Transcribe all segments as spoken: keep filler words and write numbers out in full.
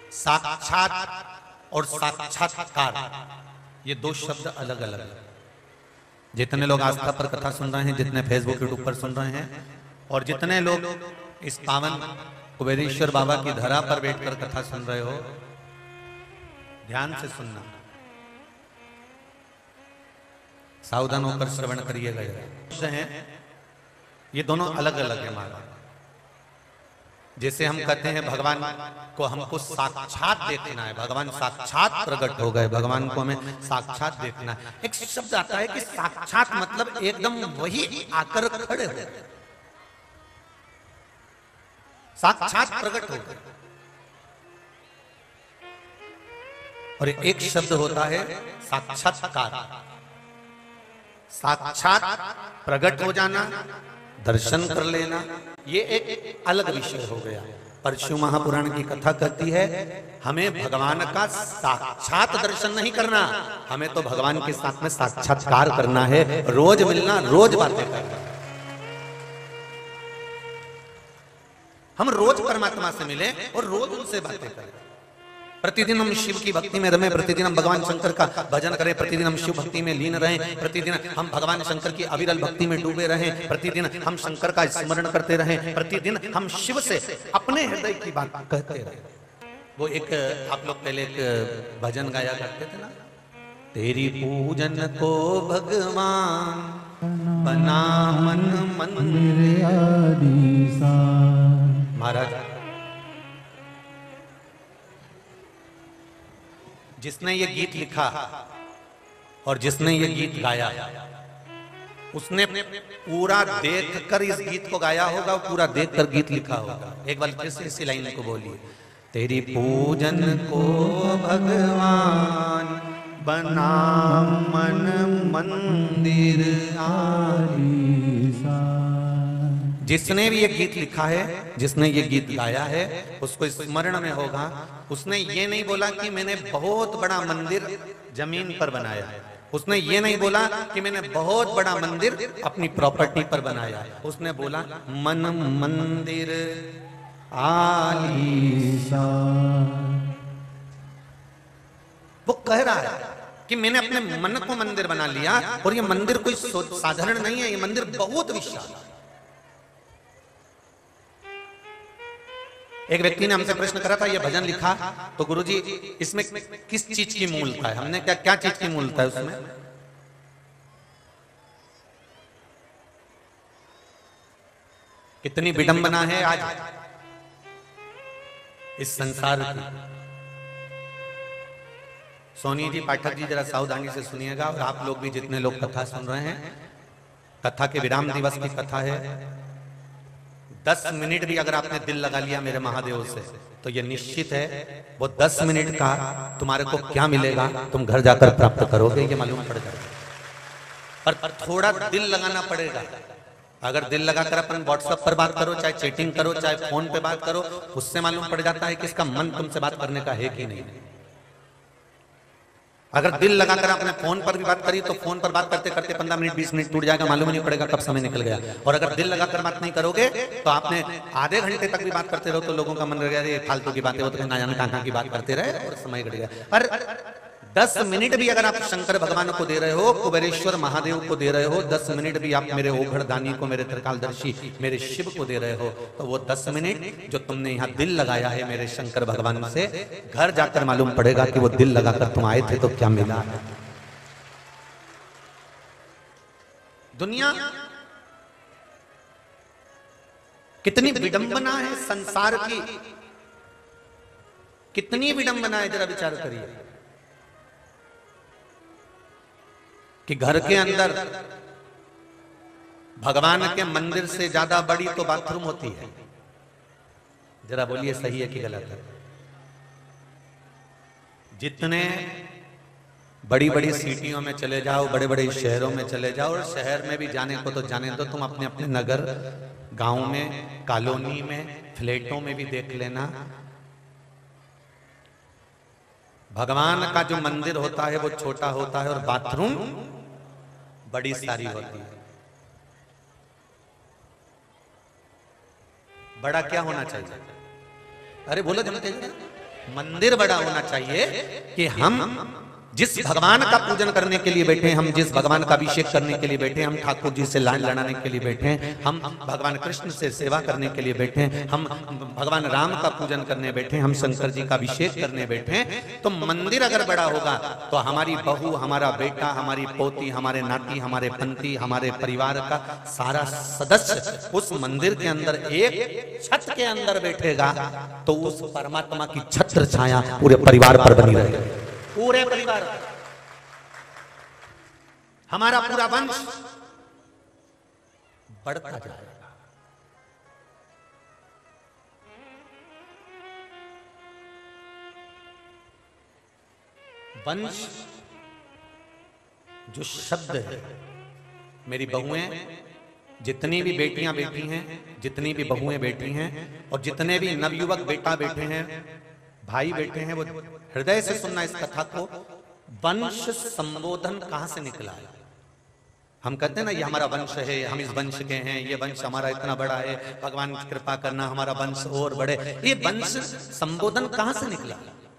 साक्षात और साक्षात्कार, ये दो शब्द अलग अलग है। जितने लोग आस्था पर कथा सुन रहे हैं, जितने फेसबुक यूट्यूब पर सुन रहे हैं, और जितने लोग इस पावन कुबेरेश्वर बाबा की धरा पर बैठकर कथा सुन रहे हो, ध्यान से सुनना, सावधान होकर श्रवण करिएगा। ये दोनों अलग अलग है महाराज। जैसे हम कहते हैं भगवान को हमको साक्षात देखना है, भगवान साक्षात प्रकट हो गए, भगवान को हमें साक्षात देखना है। एक शब्द आता है कि साक्षात मतलब एकदम वही आकर खड़े हो, साक्षात प्रकट हो गए। और एक शब्द होता है साक्षात्कार, साक्षात प्रकट हो जाना, दर्शन कर लेना, ये एक अलग विषय हो गया। परशु महापुराण की कथा कहती है हमें भगवान का साक्षात दर्शन नहीं करना, हमें तो भगवान के साथ में साक्षात्कार करना है, रोज मिलना, रोज बातें करना। हम रोज परमात्मा से मिले और रोज उनसे बातें करें। प्रतिदिन हम शिव की भक्ति में रमें, प्रतिदिन हम भगवान शंकर का भजन करें, प्रतिदिन हम शिव भक्ति में लीन रहें, प्रतिदिन हम भगवान शंकर की अविरल भक्ति में डूबे रहें, प्रतिदिन हम शंकर का स्मरण करते रहें, प्रतिदिन हम शिव से अपने हृदय की बात कहते रहें। वो एक आप लोग पहले एक भजन गाया करते थे ना, तेरी पूजन को भगवान बना मन मंदिर महाराज। जिसने ये गीत लिखा और जिसने ये गीत गाया, उसने पूरा देखकर इस गीत को गाया होगा, पूरा देखकर गीत लिखा होगा। एक बार फिर से इसी लाइन को बोलिए, तेरी पूजन को भगवान बना मन मंदिर आलीशान। जिसने भी ये गीत लिखा है, जिसने ये गीत गाया है, उसको स्मरण में होगा, उसने ये नहीं बोला कि मैंने बहुत बड़ा मंदिर जमीन पर बनाया है, उसने ये नहीं बोला कि मैंने बहुत बड़ा मंदिर अपनी प्रॉपर्टी पर बनाया है, उसने बोला मन मंदिर आलीशान। वो कह रहा है कि मैंने अपने मन को मंदिर बना लिया, और ये मंदिर कोई साधारण नहीं है, ये मंदिर बहुत विशाल है। एक व्यक्ति ने हमसे प्रश्न करा था, ये भजन लिखा तो गुरुजी इसमें किस चीज की मूलता है? हमने क्या क्या चीज की मूलता है उसमें? कितनी विडंबना है आज इस संसार की। सोनी जी, पाठक जी, जरा सावधानी से सुनिएगा, और आप लोग भी जितने लोग कथा सुन रहे हैं, कथा के विराम दिवस की कथा है। दस मिनट भी अगर आपने दिल लगा लिया मेरे महादेव से, तो ये निश्चित है वो दस मिनट का तुम्हारे को क्या मिलेगा, तुम घर जाकर प्राप्त करोगे, ये मालूम पड़ जाएगा। पर थोड़ा दिल लगाना पड़ेगा। अगर दिल लगाकर अपन व्हाट्सएप पर बात करो, चाहे चैटिंग करो, चाहे फोन पे बात करो, उससे मालूम पड़ जाता है कि इसका मन तुमसे बात करने का है कि नहीं। अगर दिल लगाकर आपने फोन पर भी बात करी, तो फोन पर बात करते करते पंद्रह मिनट बीस मिनट टूट जाएगा, मालूम नहीं पड़ेगा कब समय निकल गया। और अगर दिल लगाकर बात नहीं करोगे, तो आपने आधे घंटे तक भी बात करते रहो, तो लोगों का मन रह गया फालतू की बातें, वो तो ना जाने कहां की बात करते रहे और समय कट गया। पर दस मिनट भी अगर आप शंकर भगवान को दे रहे हो, कुबेरेश्वर महादेव को दे रहे हो, दस मिनट भी आप मेरे ओघड़दानी को, मेरे त्रिकालदर्शी, मेरे शिव को दे रहे हो, तो वो दस मिनट जो तुमने यहाँ दिल लगाया है मेरे शंकर भगवान से, घर जाकर मालूम पड़ेगा कि वो दिल लगाकर तुम आए थे तो क्या मिला। दुनिया कितनी विडंबना है संसार की, कितनी विडंबना है, जरा विचार करिए कि घर के अंदर भगवान के मंदिर से ज्यादा बड़ी तो बाथरूम होती है। जरा बोलिए सही है कि गलत है? जितने बड़ी बड़ी सिटियों में चले जाओ, बड़े बड़े शहरों में चले जाओ, और शहर में भी जाने को तो जाने दो, तुम अपने अपने नगर, गांव में, कॉलोनी में, फ्लैटों में भी देख लेना, भगवान का जो मंदिर होता है वो छोटा होता है और बाथरूम बड़ी सारी होती है। बड़ा क्या होना चाहिए? अरे बोलो जल्दी, मंदिर बड़ा होना चाहिए कि हम जिस भगवान का पूजन करने के लिए बैठे, हम जिस भगवान का अभिषेक करने के लिए बैठे, हम ठाकुर जी से लाइन लड़ाने के लिए बैठे, हम भगवान कृष्ण से सेवा करने के लिए बैठे, हम भगवान राम का पूजन करने बैठे, हम शंकर जी का अभिषेक करने बैठे, तो मंदिर अगर बड़ा होगा तो हमारी बहू, हमारा बेटा, हमारी पोती, हमारे नाती, हमारे पंती, हमारे परिवार का सारा सदस्य उस मंदिर के अंदर एक छत के अंदर बैठेगा तो उस परमात्मा की छत्र छाया पूरे परिवार पर बनी रहेगी। पूरे परिवार, हमारा पूरा वंश बढ़ता जाएगा। वंश जो शब्द है, मेरी बहुएं, जितनी भी बेटियां बेटी हैं, जितनी भी बहुएं बेटी हैं और जितने भी नवयुवक बेटा बेटे हैं, भाई बेटे हैं, वो हृदय से सुनना इस कथा को। वंश संबोधन कहां से निकला है? हम कहते हैं ना ये हमारा वंश है, हम इस वंश के हैं, ये वंश हमारा इतना बड़ा है, भगवान की कृपा करना हमारा वंश और बढ़े। ये वंश संबोधन कहां से निकला?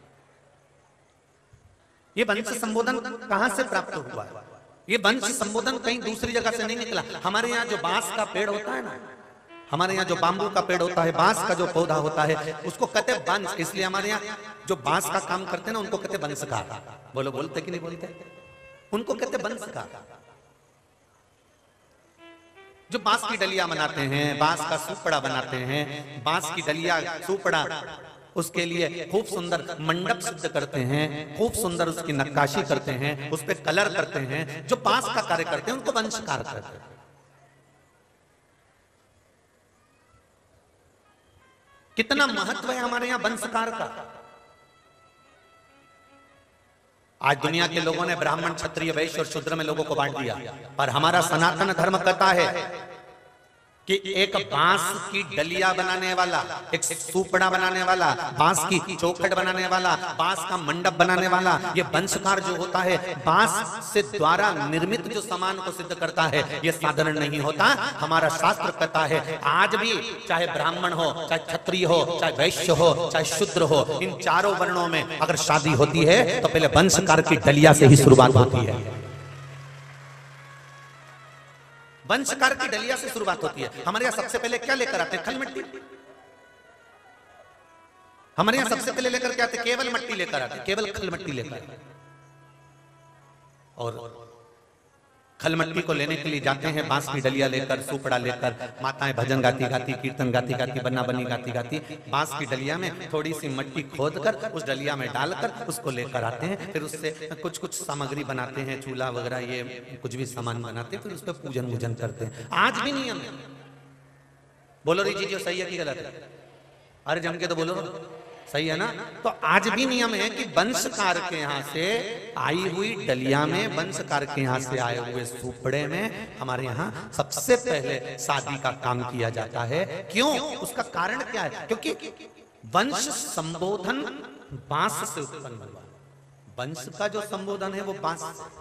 ये वंश संबोधन कहां से प्राप्त हुआ है? ये वंश संबोधन कहीं दूसरी जगह से नहीं निकला। हमारे यहाँ जो बांस का पेड़ होता है ना, हमारे यहाँ जो बाम्बू का पेड़ होता है, बांस का जो पौधा होता है, उसको कहते हैं वंश। इसलिए हमारे यहाँ जो बांस का काम करते हैं ना, उनको कहते हैं वंशकार। बोलो, बोलते कि नहीं बोलते? उनको कहते हैं वंशकार। जो बांस की डलिया बनाते हैं, बांस का सुपड़ा बनाते हैं, बांस की डलिया सुपड़ा, उसके लिए खूब सुंदर मंडप सिद्ध करते हैं, खूब सुंदर उसकी नक्काशी करते हैं, उस पर कलर करते हैं, जो बांस का कार्य करते हैं उनको वंशकार करते हैं। कितना महत्व है हमारे यहां वंशकार का। आज दुनिया के लोगों ने ब्राह्मण, क्षत्रिय, वैश्य और शूद्र में लोगों को बांट दिया, पर हमारा सनातन धर्म कहता है कि एक बांस की डलिया बनाने वाला, एक सुपड़ा बनाने वाला, बांस की चौखट बनाने वाला, बांस का मंडप बनाने वाला, ये वंशकार जो होता है, बांस से द्वारा निर्मित जो सामान को सिद्ध करता है, ये साधारण नहीं होता। हमारा शास्त्र कहता है आज भी चाहे ब्राह्मण हो, चाहे क्षत्रिय हो, चाहे वैश्य हो, चाहे शूद्र हो, इन चारों वर्णों में अगर शादी होती है तो पहले वंशकार की डलिया से ही शुरुआत होती है। वंशकार की डलिया से शुरुआत होती है। हमारे यहाँ सबसे पहले क्या लेकर आते हैं? खल मिट्टी। हमारे यहाँ सबसे पहले लेकर के आते, केवल मिट्टी लेकर आते, केवल खल मिट्टी लेकर आते। और खल मिट्टी को लेने के लिए जाते हैं बांस की डलिया लेकर, सुपड़ा लेकर, माताएं भजन गाती गाती, कीर्तन गाती गाती, बन्ना बन्नी गाती गाती, बांस की डलिया में थोड़ी सी मिट्टी खोद कर उस डलिया में डालकर उसको लेकर आते हैं। फिर उससे कुछ कुछ सामग्री बनाते हैं, चूल्हा वगैरह, ये कुछ भी सामान बनाते हैं, फिर उस पर पूजन वूजन करते हैं। आज भी नियम है। बोलो री जी, जो सही है कि गलत है? अरे जम के तो बोलो, सही है ना? तो आज भी नियम है कि वंशकार के यहाँ से आई हुई डलिया में, वंशकार के यहाँ से आए हुए सुपड़े में हमारे यहाँ सबसे पहले शादी का काम किया जाता है। क्यों? उसका कारण क्या है? क्योंकि वंश संबोधन बांस से उत्पन्न हुआ। वंश का जो संबोधन है वो बांस से।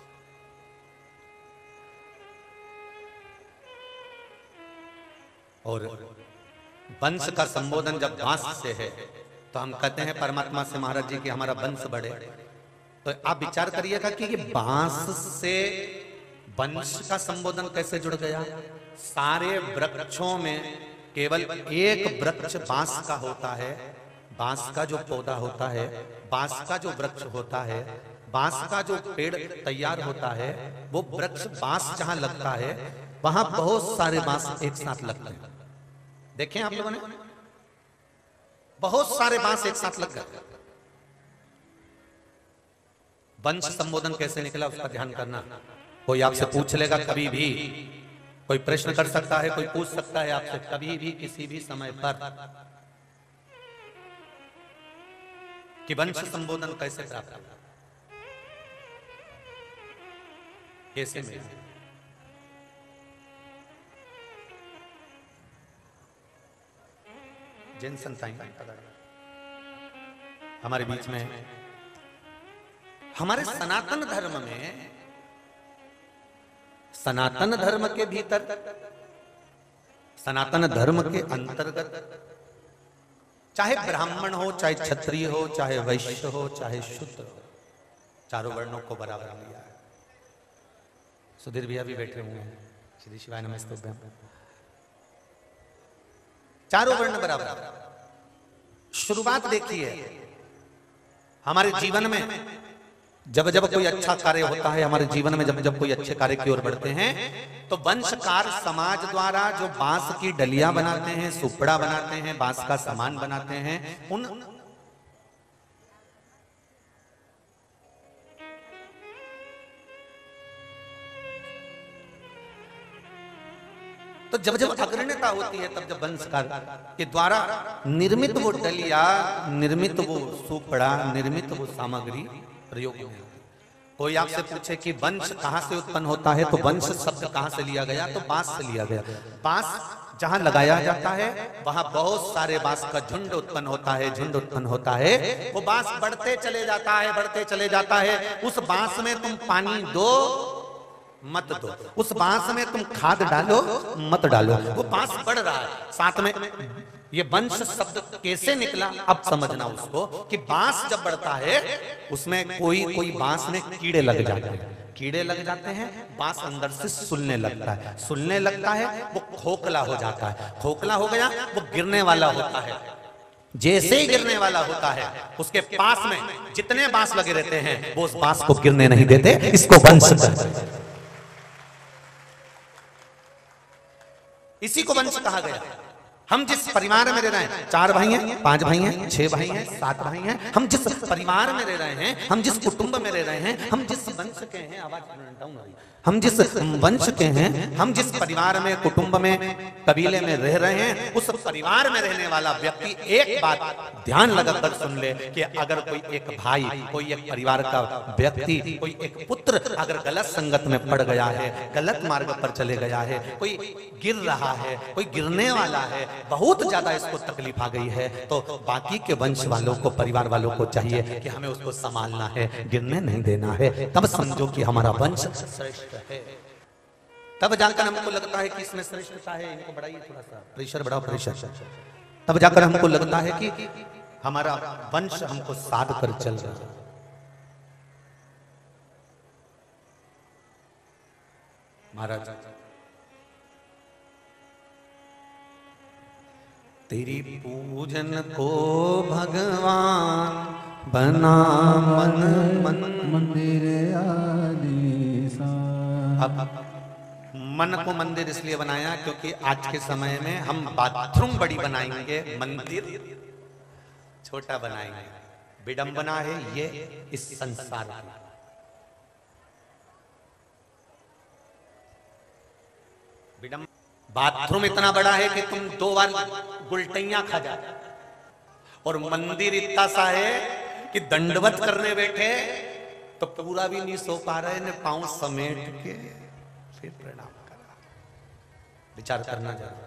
और वंश का संबोधन जब बांस से है तो हम कहते हैं परमात्मा से महाराज जी की हमारा वंश बढ़े। तो आप विचार करिएगा कि ये बांस से वंश का संबोधन कैसे जुड़ गया। सारे वृक्षों में केवल एक वृक्ष बांस का होता है। बांस का जो पौधा होता है, बांस का जो वृक्ष होता है, बांस का जो पेड़ तैयार होता है, वो वृक्ष बांस जहां लगता है वहां बहुत सारे बांस एक साथ लगते हैं। देखें आप लोगों ने, बहुत सारे बांस एक साथ लग गए। वंश संबोधन कैसे निकला उसका ध्यान करना। कोई आपसे पूछ लेगा, कभी भी कोई प्रश्न कर सकता है, कोई पूछ सकता है आपसे कभी भी किसी भी समय पर कि वंश संबोधन कैसे प्राप्त हुआ, कैसे मिला। जैन संताई हमारे बीच में, हमारे सनातन धर्म में, सनातन धर्म के भीतर, सनातन धर्म के अंतर्गत चाहे ब्राह्मण हो, चाहे क्षत्रिय हो, चाहे वैश्य हो, चाहे शूद्र हो, चारों वर्णों को बराबर लिया है। सुधीर भैया भी बैठे हुए हैं, श्री शिवाय नमस्ते। चारों वर्ण बराबर। शुरुआत देखिए हमारे जीवन में, जब जब कोई अच्छा कार्य होता है हमारे जीवन में, जब जब कोई अच्छे कार्य की ओर बढ़ते हैं, तो वंशकार समाज द्वारा जो बांस की डलियां बनाते हैं, सुपड़ा बनाते हैं, बांस का सामान बनाते हैं, उन तो जब जब अग्रणता होती है, तब जब वंशकार के द्वारा निर्मित वो डलिया, निर्मित वो सुपड़ा, निर्मित वो सामग्री प्रयोग में आती है। कोई आपसे पूछे कि वंश कहां से उत्पन्न होता है, तो वंश शब्द कहां से लिया गया, तो बांस से लिया गया। बांस जहां लगाया जाता है वहां बहुत सारे बांस का झुंड उत्पन्न होता है, झुंड उत्पन्न होता है। वो बांस बढ़ते चले जाता है, बढ़ते चले जाता है। उस बांस में तुम पानी दो मत दो, उस बांस में तुम खाद डालो मत डालो, वो बांस बढ़ रहा है। साथ में ये वंश शब्द कैसे निकला, अब समझना उसको कि बांस जब बढ़ता है उसमें कोई कोई बांस में कीड़े लग जाते हैं, कीड़े लग जाते हैं, बांस अंदर से सुलने लगता है, सुलने लगता है, वो खोखला हो जाता है, खोखला हो गया, वो गिरने वाला होता है। जैसे ही गिरने वाला होता है, उसके पास में जितने बांस लगे रहते हैं वो उस बांस को गिरने नहीं देते। इसको वंश कहते हैं। इसी को वंश कहा गया। हम जिस परिवार में रह रहे हैं, चार भाई हैं, पांच भाई हैं, छह भाई हैं, सात भाई हैं, हम जिस परिवार में रह रहे हैं, हम जिस कुटुंब में रह रहे हैं, हम जिस वंश के हैं, आवाज डाउन हो रही है, हम जिस वंश के हैं, हम जिस परिवार में, कुटुंब में, कबीले में रह रहे हैं, उस परिवार में रहने वाला व्यक्ति एक बात ध्यान लगाकर सुन ले कि अगर कोई एक भाई, कोई एक परिवार का व्यक्ति, कोई एक पुत्र अगर गलत संगत में पड़ गया है, गलत मार्ग पर चले गया है, कोई गिर रहा है, कोई गिरने वाला है, बहुत ज्यादा इसको तकलीफ आ गई है, तो बाकी के वंश वालों को, परिवार वालों को चाहिए कि हमें उसको संभालना है, गिरने नहीं देना है। तब समझो कि हमारा वंश श्रेष्ठ है। तब जाकर हमको लगता है कि इसमें श्रेष्ठता है। इनको बढ़ाइए थोड़ा सा, प्रेशर बढ़ाओ, प्रेशर। तब जाकर हमको लगता है कि हमारा वंश हमको साध कर चल रहा है। महाराज, तेरी पूजन को भगवान बना मन मन मंदिर आदि। अब मन को मंदिर इसलिए बनाया क्योंकि आज के समय में हम बाथरूम बड़ी बनाएंगे, मंदिर छोटा बनाएंगे। विडंबना है ये इस संसार की। विडंबना, बाथरूम इतना बड़ा है कि तुम दो बार गुलटैया खा जाते, और मंदिर इतना सा है कि दंडवत करने बैठे तो पूरा भी नहीं सो पा रहे ने, पांव समेट के फिर प्रणाम करा। विचार करना जरूर।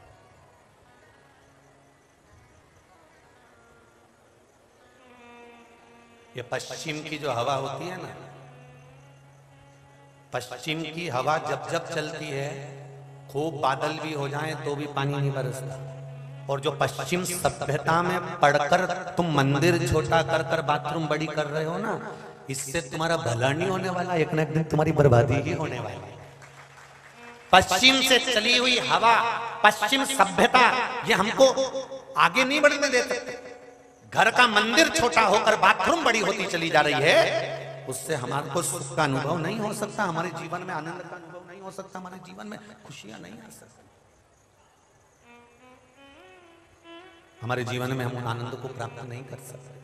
ये पश्चिम की जो हवा होती है ना, पश्चिम की हवा जब जब चलती है, खूब बादल भी हो जाए तो भी पानी नहीं बरसता। और जो पश्चिम सभ्यता में पढ़कर तुम मंदिर छोटा कर कर बाथरूम बड़ी कर रहे हो ना, इससे तुम्हारा भला नहीं होने वाला, एक ना एक दिन तुम्हारी बर्बादी ही होने वाली। पश्चिम से चली हुई हवा, पश्चिम सभ्यता, ये हमको आगे नहीं बढ़ने दे सकते। घर का मंदिर छोटा होकर बाथरूम बड़ी होती चली जा रही है, उससे हमारे को सुख का अनुभव नहीं हो सकता, हमारे जीवन में आनंद का अनुभव नहीं हो सकता, हमारे जीवन में खुशियां नहीं आ सकती, हमारे जीवन में हम आनंद को प्राप्त नहीं कर सकते।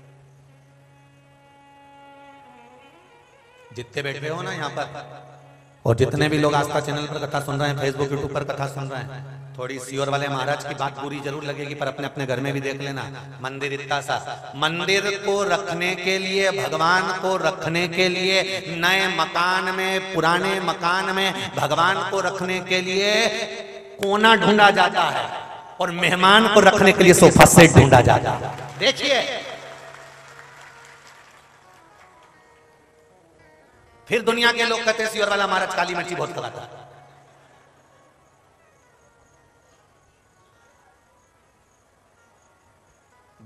जितने बैठे हो ना यहाँ पर, और जितने भी लोग आस्था चैनल पर कथा सुन रहे हैं, फेसबुक यूट्यूब पर कथा सुन रहे हैं, थोड़ी सीओर वाले महाराज की बात बुरी जरूर लगेगी, पर अपने अपने घर में भी देख लेना। मंदिर इतना सा, मंदिर को रखने के लिए, भगवान को रखने के लिए, नए मकान में, पुराने मकान में भगवान को रखने के लिए कोना ढूंढा जाता है, और मेहमान को रखने के लिए सोफा सेट ढूंढा जाता है। देखिए, फिर दुनिया के लोग कहते हैं सीओर वाला महाराज काली मिर्ची बहुत खिलाता है।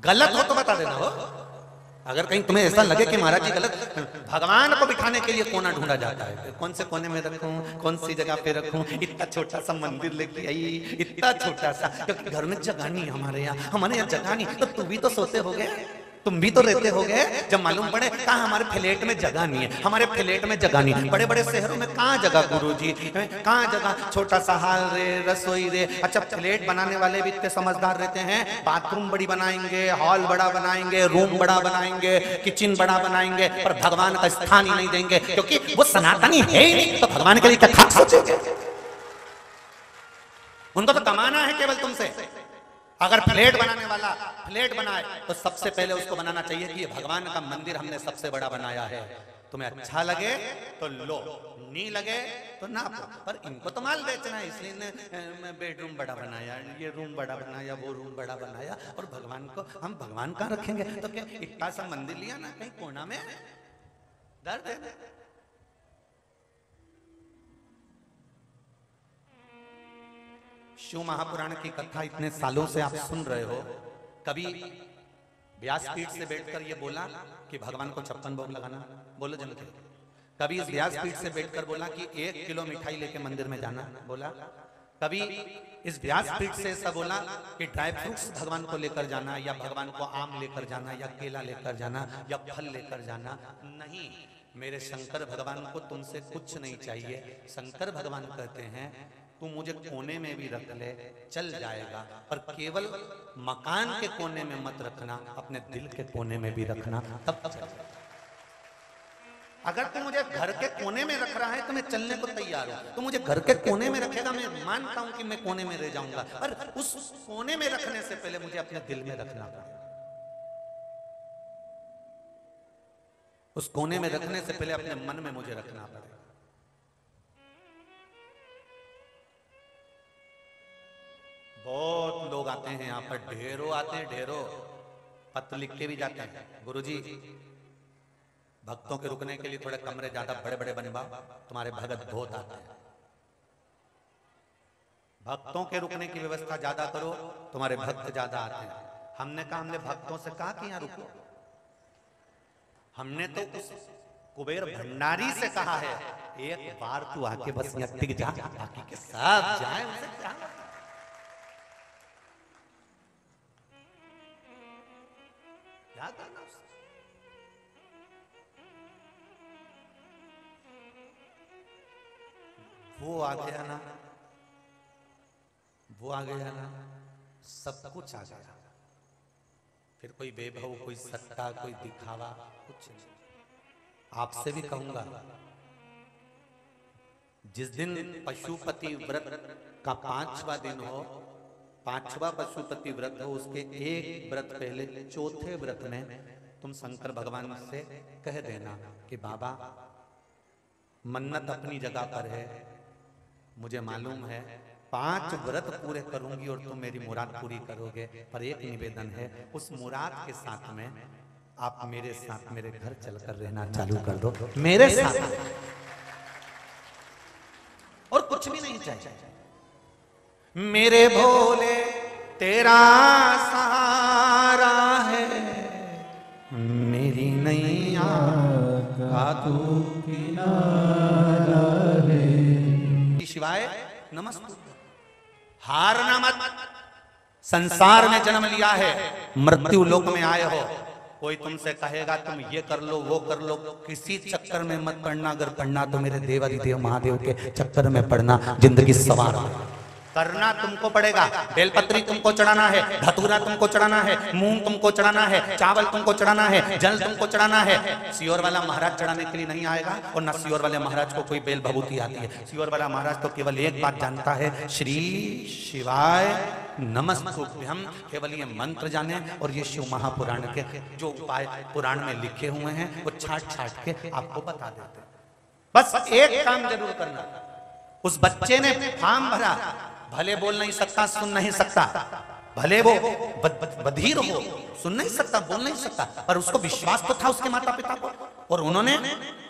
गलत हो तो बता देना हो। अगर कहीं तुम्हें ऐसा लगे कि महाराज जी गलत, भगवान को बिठाने के लिए कोना ढूंढा जाता है, कौन से कोने में रखूं, कौन सी जगह पे रखूं, इतना छोटा सा मंदिर लेके आई, इतना छोटा सा, क्योंकि घर में जगह नहीं, हमारे यहाँ हमारे यहाँ जगह नहीं, तो तू भी तो सोते हो गए, तुम भी तो रहते हो गए। जब मालूम पड़े कहा हमारे फ्लैट में जगह नहीं है, हमारे फ्लैट में जगह नहीं, बड़े बड़े शहरों में कहाँ जगह गुरुजी, कहाँ जगह, छोटा सा हाल रे, रसोई रे। अच्छा फ्लैट बनाने वाले भी इतने समझदार रहते हैं, बाथरूम बड़ी बनाएंगे, हॉल बड़ा बनाएंगे, रूम बड़ा बनाएंगे, किचन बड़ा बनाएंगे, पर भगवान का स्थान ही नहीं देंगे, क्योंकि वो सनातनी है ही नहीं, तो भगवान के लिए क्या खाक सोचेंगे? उनको तो कमाना है केवल तुमसे। अगर फ्लैट बनाने वाला फ्लैट बनाए तो सबसे पहले उसको बनाना चाहिए कि ये भगवान का मंदिर हमने सबसे बड़ा बनाया है। तुम्हें अच्छा लगे तो लो, नहीं लगे तो ना। पर इनको तो माल बेचना है, इसलिए ने बेडरूम बड़ा बनाया, ये रूम बड़ा बनाया, वो रूम बड़ा बनाया, और भगवान को हम भगवान कहाँ रखेंगे? तो क्या इतना सा मंदिर लिया ना कहीं कोना में दर्द है। शिव महापुराण की कथा इतने सालों से आप सुन रहे हो, कभी व्यासपीठ से बैठकर ये बोला कि भगवान को छप्पन भोग लगाना, बोलो जन के। कभी इस व्यासपीठ से बैठकर बोला कि एक किलो मिठाई लेके मंदिर में जाना, बोला। कभी इस व्यासपीठ से ऐसा बोला कि ड्राई फ्रूट्स भगवान को लेकर जाना, या भगवान को आम लेकर जाना, या केला लेकर जाना, या फल लेकर जाना। नहीं, मेरे शंकर भगवान को तुमसे कुछ नहीं चाहिए। शंकर भगवान कहते हैं तू मुझे कोने में भी रख ले चल जाएगा, पर केवल मकान के कोने में मत रखना, अपने दिल के कोने में भी रखना, तब चल। अगर तू मुझे घर के कोने में रख रहा है तो मैं चलने को तैयार हूं। तू मुझे घर के कोने में रखेगा, मैं मानता हूं कि मैं कोने में रह जाऊंगा, पर उस कोने में रखने से पहले मुझे अपने दिल में रखना पड़ेगा। उस कोने में रखने से पहले अपने मन में मुझे रखना पड़ेगा। बहुत लोग आते हैं यहाँ पर, ढेरों आते हैं, ढेरों पत्र लिख के भी जाते हैं, गुरुजी भक्तों के रुकने के लिए थोड़े कमरे ज्यादा बड़े बड़े बनवा, तुम्हारे भगत बहुत आते हैं। भक्तों के रुकने की व्यवस्था ज्यादा करो, तुम्हारे भक्त ज्यादा आते हैं। हमने कहा, हमने भक्तों से कहा कि यहाँ रुको, हमने तो उस कुबेर भंडारी से कहा है एक बार तू आके बस यहाँ टिक जा, बाकी के सब जाए, उनसे क्या। वो आ गया ना, वो आ गया ना, सब कुछ आ गया। फिर कोई वैभव, कोई सत्ता, कोई दिखावा, कुछ नहीं। आपसे भी कहूंगा, जिस दिन पशुपति व्रत का पांचवा दिन हो, पांचवा पशुपति व्रत हो, उसके एक व्रत पहले चौथे व्रत में तुम शंकर भगवान से कह देना कि बाबा मन्नत अपनी जगह पर है, मुझे मालूम है पांच व्रत पूरे करूंगी और तुम मेरी मुराद पूरी करोगे, पर एक निवेदन है, उस मुराद के साथ में आप मेरे साथ मेरे घर चलकर रहना चालू कर दो, मेरे साथ, और कुछ भी नहीं चाहिए। मेरे भोले तेरा सहारा है, मेरी नैया का तू किनारा है। शिवाय नमस्ते। हारना मत, संसार में जन्म लिया है, मृत्यु लोक में आए हो। कोई तुमसे कहेगा तुम ये कर लो वो कर लो, किसी चक्कर में मत पड़ना। अगर पढ़ना तो मेरे देवाधिदेव महादेव के चक्कर में पढ़ना, जिंदगी सवार करना तुमको पड़ेगा। बेलपत्री तुमको चढ़ाना है, धतूरा तुमको चढ़ाना है, मूंग तुमको चढ़ाना है, चावल तुमको चढ़ाना है, जल तुमको चढ़ाना है। सियोर वाला महाराज चढ़ाने के लिए नहीं आएगा, और ना सियोर वाले महाराज को कोई बेल भभूति आती है। सियोर वाला महाराज तो केवल एक बात जानता है, श्री शिवाय नमस्तुभ्यम, केवल ये मंत्र जाने, और ये शिव महापुराण के जो उपाय पुराण में लिखे हुए हैं वो छाट छाट के आपको बता देते हैं। बस एक काम जरूर करना, उस बच्चे ने फॉर्म भरा, भले बोल नहीं सकता, सुन नहीं सकता, भले वो बधिर हो, सुन नहीं सकता, बोल नहीं सकता, पर उसको विश्वास तो था उसके माता पिता को, और उन्होंने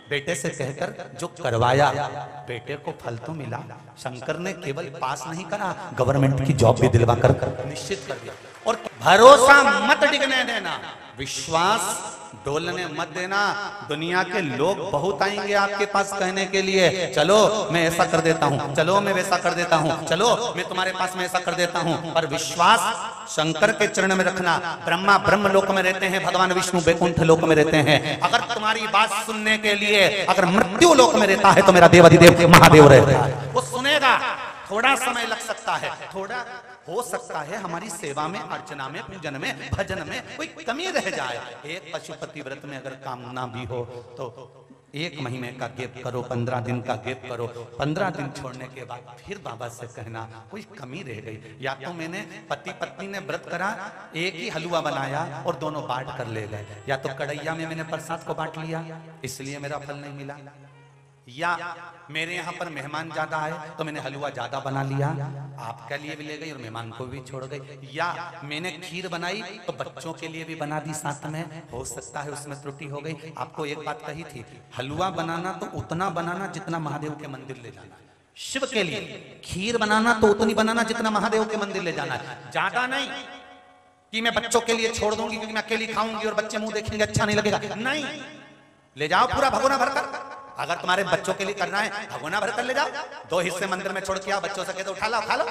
बेटे से कहकर जो करवाया, बेटे को फल तो मिला। शंकर ने केवल पास नहीं करा, गवर्नमेंट की जॉब भी दिलवा कर निश्चित कर दिया। और भरोसा मत डिगने देना, विश्वास डोलने मत देना। दुनिया के लोग बहुत आएंगे आपके पास कहने के लिए, चलो मैं ऐसा कर देता हूँ, चलो मैं वैसा कर देता हूँ, चलो मैं तुम्हारे पास में ऐसा कर देता हूँ। पर विश्वास शंकर के चरण में रखना। ब्रह्मा ब्रह्म लोक में रहते हैं, भगवान विष्णु बैकुंठ लोक में रहते हैं। अगर तुम्हारी बात सुनने के लिए अगर मृत्यु लोक में रहता है तो मेरा देवाधिदेव महादेव रहता है, वो सुनेगा। थोड़ा समय लग सकता है, थोड़ा हो सकता है हमारी सेवा में, अर्चना में, पूजन में, भजन में कोई कमी रह जाए। एक पशुपति व्रत में अगर कामना भी हो तो एक महीने का गैप करो, पंद्रह दिन का गैप करो। पंद्रह दिन छोड़ने के बाद फिर बाबा से कहना कोई कमी रह गई। या तो मैंने पति पत्नी ने व्रत करा, एक ही हलवा बनाया और दोनों बांट कर ले गए, या तो कढ़ैया में मैंने प्रसाद को बांट लिया इसलिए मेरा फल नहीं मिला, या मेरे यहाँ पर मेहमान ज्यादा आए तो मैंने हलवा ज्यादा बना लिया, आपके लिए भी ले गई और मेहमान को भी छोड़ गई। या मैंने खीर बनाई तो बच्चों के लिए भी बना दी साथ में, हो सकता है उसमें त्रुटि हो गई। आपको एक बात कही थी, हलवा बनाना तो उतना बनाना जितना महादेव के मंदिर ले जाना, शिव के लिए। खीर बनाना तो उतनी बनाना जितना महादेव के मंदिर ले जाना है, ज्यादा नहीं कि मैं बच्चों के लिए छोड़ दूंगी क्योंकि मैं अकेली खाऊंगी और बच्चे मुंह देखेंगे अच्छा नहीं लगेगा। नहीं, ले जाओ पूरा भगोना भरकर। अगर तुम्हारे बच्चों के लिए करना है भगोना भर कर ले जाओ, दो हिस्से मंदिर में छोड़ के आओ, बच्चों से कहते उठा लो खा लो,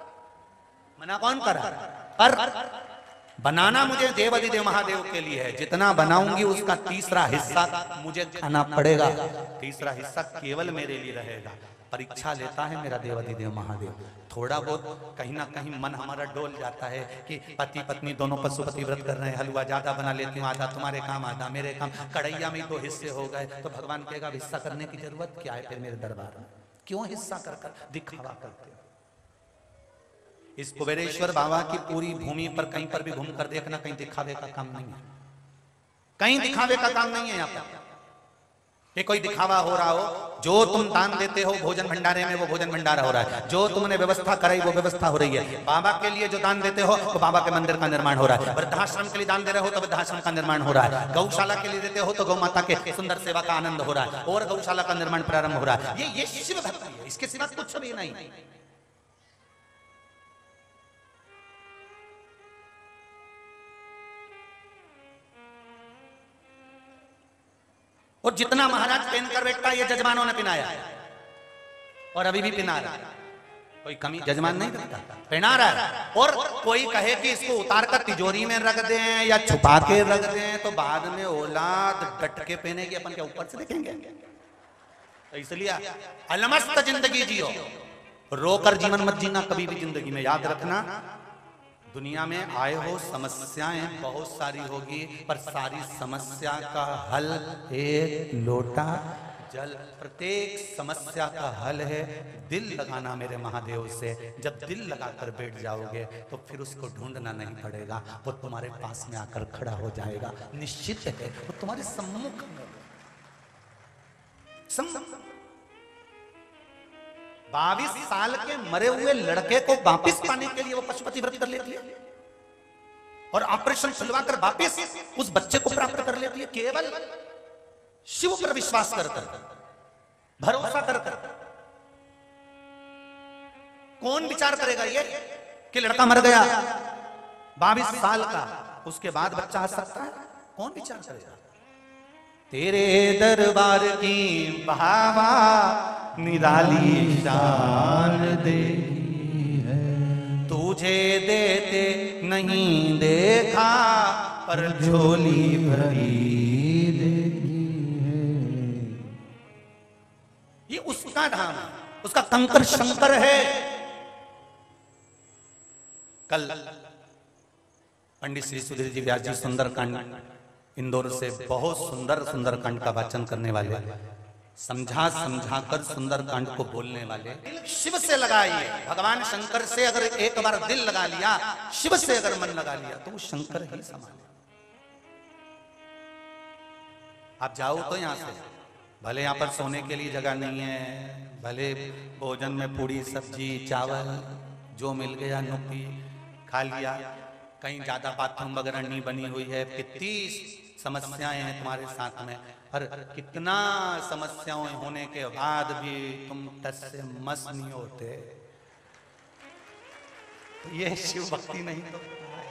मना कौन कर रहा? पर बनाना मुझे देवाधिदेव महादेव के लिए है, जितना बनाऊंगी उसका तीसरा हिस्सा मुझे खाना पड़ेगा, तीसरा हिस्सा केवल मेरे लिए रहेगा। परीक्षा लेता है मेरा देवाधिदेव महादेव। थोड़ा बहुत कहीं ना कहीं मन हमारा डोल जाता है कि पति पत्नी दोनों पशुपति व्रत कर रहे हैं, हलवा ज्यादा बना लेती हूँ, आधा तुम्हारे काम आधा मेरे काम, कढ़ैया में दो हिस्से हो गए, तो भगवान कहेगा हिस्सा करने की जरूरत क्या है फिर मेरे दरबार में, क्यों हिस्सा कर कर दिखावा करते हो। इस कुबेरेश्वर बाबा की पूरी भूमि पर कहीं पर भी घूम कर देखना, कहीं दिखावे का काम नहीं है, कहीं दिखावे का काम नहीं है यहाँ पर कि कोई दिखावा हो रहा हो। जो तुम दान देते हो भोजन भंडारे में वो भोजन भंडारा हो रहा है, जो तुमने व्यवस्था कराई वो व्यवस्था हो रही है। बाबा के लिए जो दान देते हो तो बाबा के मंदिर का निर्माण हो रहा है, वृद्धाश्रम के लिए दान दे रहे हो तो वृद्धाश्रम का निर्माण हो रहा है, गौशाला के लिए देते हो तो गौ माता के सुंदर सेवा का आनंद हो रहा है और गौशाला का निर्माण प्रारंभ हो रहा है। ये ये शिव भक्ति है, इसके सिवा कुछ भी नहीं। और जितना महाराज पहन कर बैठता है ये जजमानों ने पहनाया और अभी भी पहना रहा है, कोई कमी जजमान नहीं करता, पहना रहा है। और कोई कहे कि इसको उतार कर तिजोरी में रख दें या छुपा के रख दें तो बाद में औलाद डट के पहनेगी, अपन क्या ऊपर से देखेंगे। तो इसलिए अलमस्त जिंदगी जियो, रोकर जीवन मत जीना कभी भी जिंदगी में। याद रखना दुनिया में आए हो समस्याएं बहुत सारी होगी, पर सारी समस्या का हल एक लोटा जल। प्रत्येक समस्या का हल है दिल लगाना मेरे महादेव से। जब दिल लगाकर बैठ जाओगे तो फिर उसको ढूंढना नहीं पड़ेगा, वो तुम्हारे पास में आकर खड़ा हो जाएगा, निश्चित है वो तुम्हारे सम्मुख में। बाईस साल के मरे हुए लड़के को वापिस पाने के लिए वो पशुपति व्रत कर लेती है और ऑपरेशन खुलवाकर वापिस उस बच्चे को प्राप्त कर लेती है, केवल शिव पर विश्वास कर कर, भरोसा कर कर। कौन विचार करेगा ये कि लड़का मर गया बाईस साल का, उसके बाद बच्चा आ सकता है? कौन विचार करेगा? तेरे दरबार की बहावा निराली शान देखी है, तुझे देते नहीं देखा पर झोली भरी देखी है। ये उसका धाम है, उसका कंकर शंकर है। कल पंडित श्री सुधीर जी व्यास जी सुंदरकांड इंदौर से बहुत सुंदर सुंदरकांड का वाचन करने वाले, समझा समझा कर सुंदरकांड को बोलने वाले। शिव से लगाइए, भगवान शंकर से अगर एक बार दिल लगा लिया, शिव से अगर मन लगा लिया तो वो शंकर ही संभाले। आप जाओ तो यहां से, भले यहां पर सोने के लिए जगह नहीं है, भले भोजन में पूड़ी सब्जी चावल जो मिल गया नुक्ति खा लिया, कहीं ज्यादा बाथरूम वगैरह नहीं बनी हुई है, कितनी समस्याएं हैं तुम्हारे साथ में, पर कितना समस्याएं होने के बाद भी तुम टस से मस नहीं होते, तो ये शिव भक्ति नहीं तो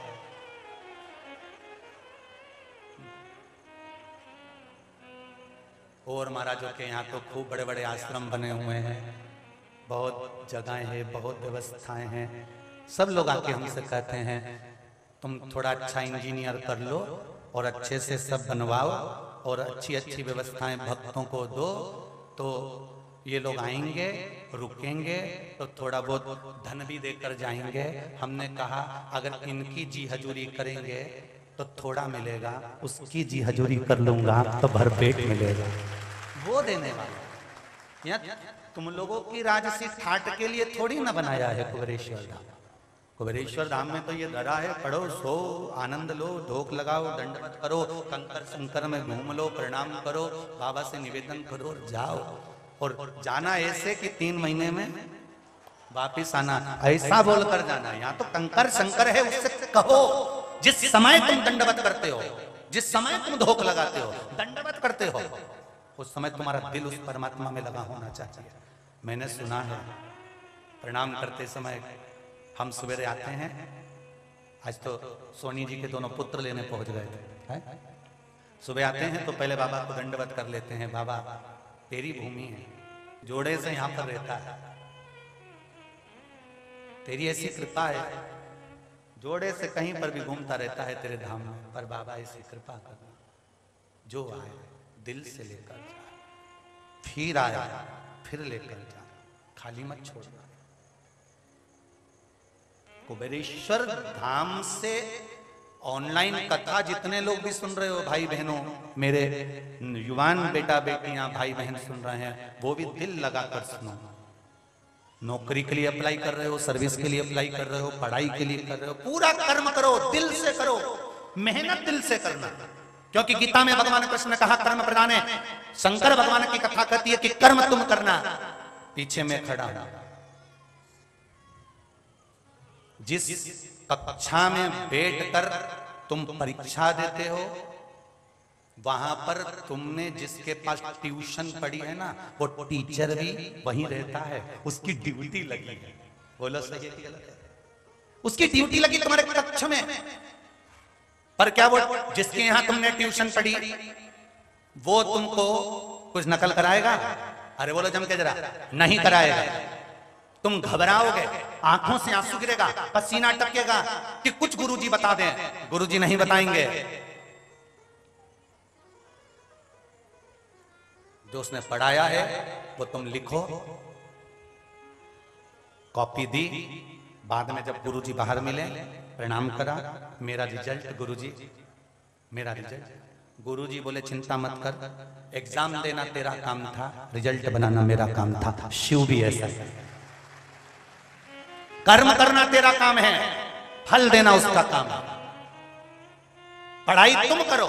और महाराजों के यहाँ तो खूब बड़े बड़े आश्रम बने हुए हैं, बहुत जगहें हैं, बहुत व्यवस्थाएं हैं। सब लोग आके हमसे कहते हैं तुम थोड़ा अच्छा इंजीनियर कर लो और अच्छे से सब बनवाओ और अच्छी अच्छी व्यवस्थाएं भक्तों को दो, तो ये लोग आएंगे, रुकेंगे तो थोड़ा बहुत धन भी देकर जाएंगे। हमने कहा अगर इनकी जी हजूरी करेंगे तो थोड़ा मिलेगा, उसकी जी हजूरी कर लूंगा तो भरपेट मिलेगा। वो देने वाला। यहाँ तुम लोगों की राजसी ठाट के लिए थोड़ी ना बनाया है कुबेरेश्वर धाम। कुबेरेश्वर धाम में तो ये धरा है, पढ़ो सो आनंद लो, धोख लगाओ, दंडवत करो, कंकर संकर में घूम लो, प्रणाम करो, बाबा से निवेदन करो और जाओ। और जाना ऐसे कि तीन महीने में वापिस आना, ऐसा बोलकर जाना। यहाँ तो कंकर शंकर है, उससे कहो जिस समय तुम दंडवत करते हो, जिस समय तुम धोख लगाते हो, दंडवत करते हो, उस समय तुम्हारा दिल उस परमात्मा में लगा होना चाहिए। मैंने सुना है प्रणाम करते समय हम सवेरे आते हैं, आज तो सोनी जी के दोनों पुत्र लेने पहुंच गए थे, सुबह आते हैं तो पहले बाबा को दंडवत कर लेते हैं। बाबा तेरी भूमि है, जोड़े से यहां पर रहता है, तेरी ऐसी कृपा है, जोड़े से कहीं पर भी घूमता रहता है तेरे धाम में, पर बाबा ऐसी कृपा करना, जो आए दिल से लेकर जा, फिर आया फिर लेकर जा, खाली मत छोड़ना। कुबेरेश्वर धाम से ऑनलाइन कथा जितने लोग भी सुन रहे हो भाई बहनों, मेरे युवान बेटा बेटियां भाई बहन सुन रहे हैं, वो भी दिल लगाकर सुनो। नौकरी के लिए अप्लाई कर रहे हो, सर्विस के लिए अप्लाई कर रहे हो, पढ़ाई के लिए कर रहे हो, पूरा कर्म करो, दिल से करो, मेहनत दिल से करना। क्योंकि गीता में भगवान कृष्ण ने कहा कर्म प्रधान है। शंकर भगवान की कथा कहती है कि कर्म तुम करना, पीछे में खड़ा हूं। जिस कक्षा में बैठकर तुम परीक्षा देते हो, वहां पर तुमने जिसके पास ट्यूशन पढ़ी है ना, वो टीचर भी वहीं रहता है, उसकी ड्यूटी लगी है। बोलो सही है कि गलत है? उसकी ड्यूटी लगी तुम्हारे कक्ष में। पर क्या वो जिसके यहां तुमने ट्यूशन पढ़ी वो तुमको कुछ नकल कराएगा? अरे बोलो जम के जरा, नहीं कराएगा। तुम घबराओगे, आंखों से आंसू गिरेगा, पसीना टपकेगा कि कुछ गुरुजी बता दें। गुरुजी नहीं बताएंगे। जो उसने पढ़ाया है वो तुम लिखो, कॉपी दी, बाद में जब गुरुजी बाहर मिले प्रणाम करा, मेरा रिजल्ट गुरुजी, मेरा रिजल्ट। गुरुजी बोले चिंता मत कर, एग्जाम देना तेरा काम था, रिजल्ट बनाना मेरा काम था। शिव भी ऐसा है, कर्म करना तेरा काम है, फल देना उसका काम है। पढ़ाई तुम करो,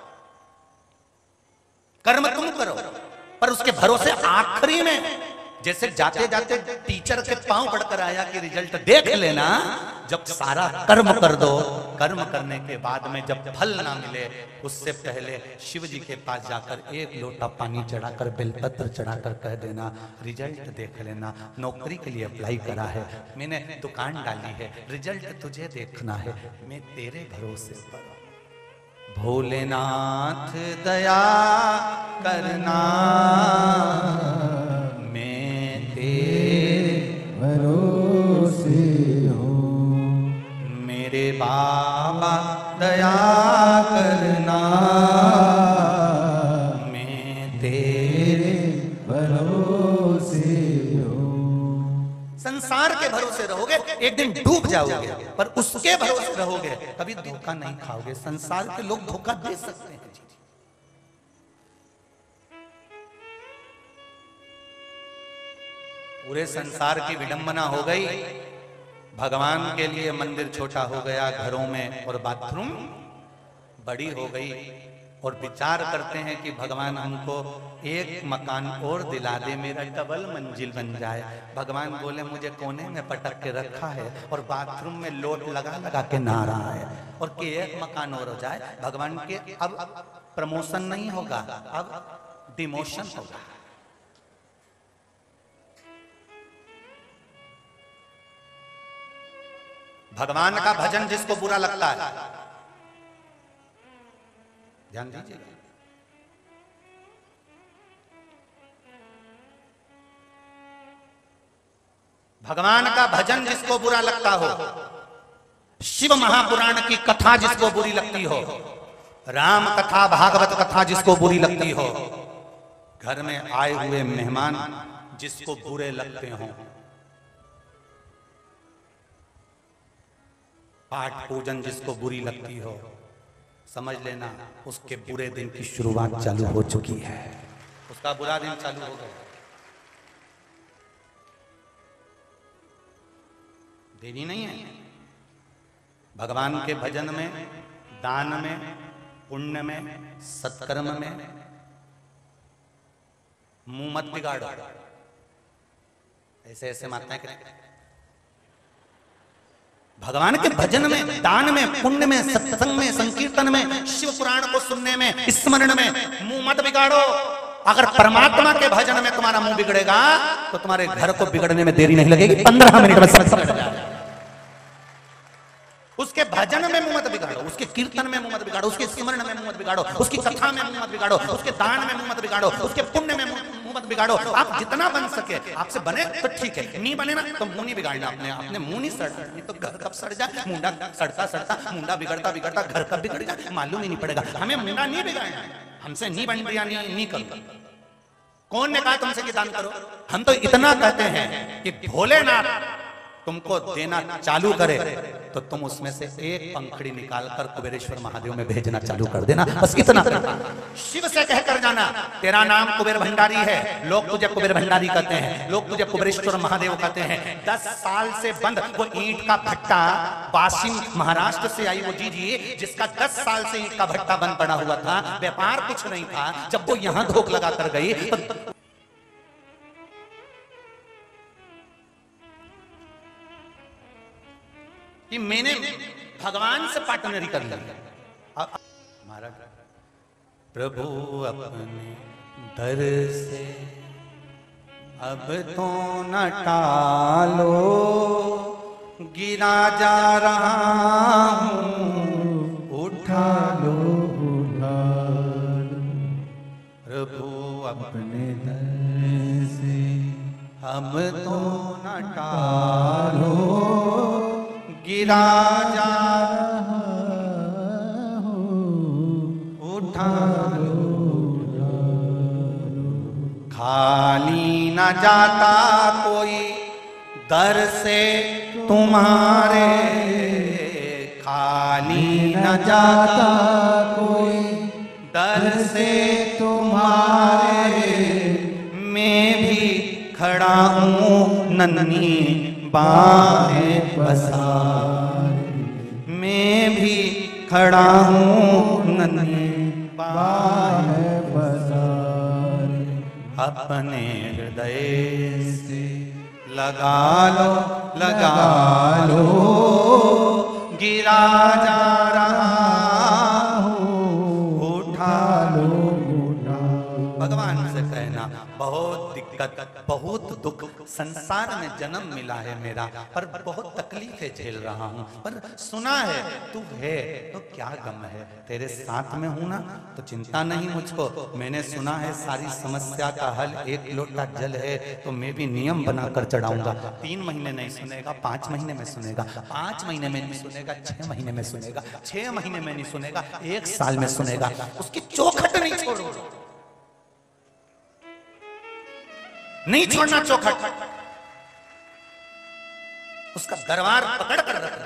कर्म तुम करो, पर उसके भरोसे आखिरी में जैसे जाते जाते टीचर के पांव पड़कर आया कि रिजल्ट देख लेना, जब सारा कर्म कर दो, कर्म करने के बाद में जब फल ना मिले उससे पहले शिव जी के पास जाकर एक लोटा पानी चढ़ाकर बेलपत्र चढ़ाकर कह देना रिजल्ट देख लेना। नौकरी के लिए अप्लाई करा है, मैंने दुकान डाली है, रिजल्ट तुझे देखना है, मैं तेरे भरोसे पर। भोलेनाथ दया करना, मैं तेरे भरोसे हूँ। मेरे बाबा दया करना, मैं तेरे भरोसे हूँ। संसार के भरोसे रहोगे एक दिन डूब जाओगे, पर उसके भरोसे रहोगे कभी धोखा नहीं खाओगे। संसार के लोग धोखा दे सकते हैं। पूरे संसार की विडंबना हो गई, भगवान के लिए मंदिर छोटा हो गया घरों में, और बाथरूम बड़ी हो गई। और विचार करते हैं कि भगवान हमको एक मकान और दिला दे, मेरा डबल मंजिल बन जाए। भगवान बोले मुझे कोने में पटक के रखा है और बाथरूम में लोट लगा लगा के नहा रहा है, और कि एक मकान और हो जाए। भगवान के अब प्रमोशन नहीं होगा, अब डिमोशन होगा। भगवान का भजन जिसको बुरा लगता है, ध्यान दीजिएगा, भगवान का भजन जिसको बुरा लगता हो, शिव महापुराण की कथा जिसको बुरी लगती हो, राम कथा भागवत कथा जिसको बुरी लगती हो, घर में आए हुए मेहमान जिसको बुरे लगते हो, पाठ पूजन जिसको बुरी लगती हो, समझ लेना उसके बुरे दिन की शुरुआत चालू हो चुकी है, उसका बुरा दिन चालू हो गया। देरी नहीं है। भगवान के भजन में, दान में, पुण्य में, सत्कर्म में मुंह मत बिगाड़ो। ऐसे ऐसे माताएं कहते, भगवान के भजन में, दान में, पुण्य में, सत्संग में, संकीर्तन में, शिव पुराण को सुनने में, स्मरण में मुंह मत बिगाड़ो। अगर परमात्मा के भजन में तुम्हारा मुंह बिगड़ेगा तो तुम्हारे घर को बिगड़ने में देरी नहीं लगेगी, पंद्रह मिनट में सब बिगड़ जाएगा। उसके भजन में मुंह मत बिगाड़ो, उसके कीर्तन में मुंह मत बिगाड़ो, उसके स्मरण में मुंह मत बिगाड़ो, उसकी कथा में मुंह मत बिगाड़ो, उसके दान में मुंह मत बिगाड़ो, उसके पुण्य में मुंह मत बिगाड़ो। आप जितना बन सके, आपसे बने तो ठीक है, नहीं बने ना तो मुंह नहीं बिगाड़ना अपने, अपने मुंह नहीं सड़ना, नहीं तो घर कब सड़ जाए, मुंडा सड़ता सड़ता मुंडा बिगड़ता बिगड़ता घर कब बिगड़ जाए मालूम ही नहीं पड़ेगा। हमें मुंडा नहीं बिगाड़ना, हमसे नहीं बन रहा, नहीं नहीं करो। कौन ने कहा तुमसे कि दान करो? हम तो इतना कहते हैं कि भोलेनाथ तुमको देना चालू करे तो तुम उसमें से एक पंखड़ी निकालकर कुबेरेश्वर महादेव में भेजना चालू कर देना, बस इतना। शिव से कहकर जाना तेरा नाम कुबेर भंडारी है, लोग तुझे कुबेर भंडारी कहते हैं, लोग तुझे कुबेरेश्वर महादेव कहते हैं। दस साल से बंद वो ईंट का भट्टा वाशिम महाराष्ट्र से आई वो जीजी, जिसका दस साल से ईंट का भट्टा बंद पड़ा हुआ था, व्यापार कुछ नहीं था, जब वो यहां धोख लगा कर गई तो कि मैंने भगवान से पार्टनरी कर ली। महाराज प्रभु अपने दर से अब तो न टालो, गिरा जा रहा हूँ उठा लो उठा लो। प्रभु अपने दर से अब तो न टालो, गिरा जा उठा लो, खाली न जाता कोई दर से तुम्हारे, खाली न जाता कोई दर से तुम्हारे, मैं भी खड़ा हूँ नन्ही बाहें पसारे, मैं भी खड़ा हूँ नन्ही बाहें पसारे। अपने हृदय से लगा लो लगा लो, गिरा जा रहा हूँ उठा लो उठा। भगवान से कहना बहुत दिक्कत, बहुत दुख, संसार में जन्म मिला है मेरा, पर बहुत तकलीफें झेल रहा हूँ, पर सुना है तू है तो क्या गम है, तेरे साथ में हूं ना तो चिंता नहीं मुझको। मैंने सुना है सारी समस्या का हल एक लोटा जल है, तो मैं भी नियम बनाकर चढ़ाऊंगा। तीन महीने नहीं सुनेगा, पांच महीने में सुनेगा, पांच महीने में नहीं सुनेगा, छह महीने में सुनेगा, छह महीने में नहीं सुनेगा, एक साल में सुनेगा, उसकी चौखट नहीं छोड़ूंगा, नहीं छोड़ना चौखट, उसका दरबार पकड़ कर रखना।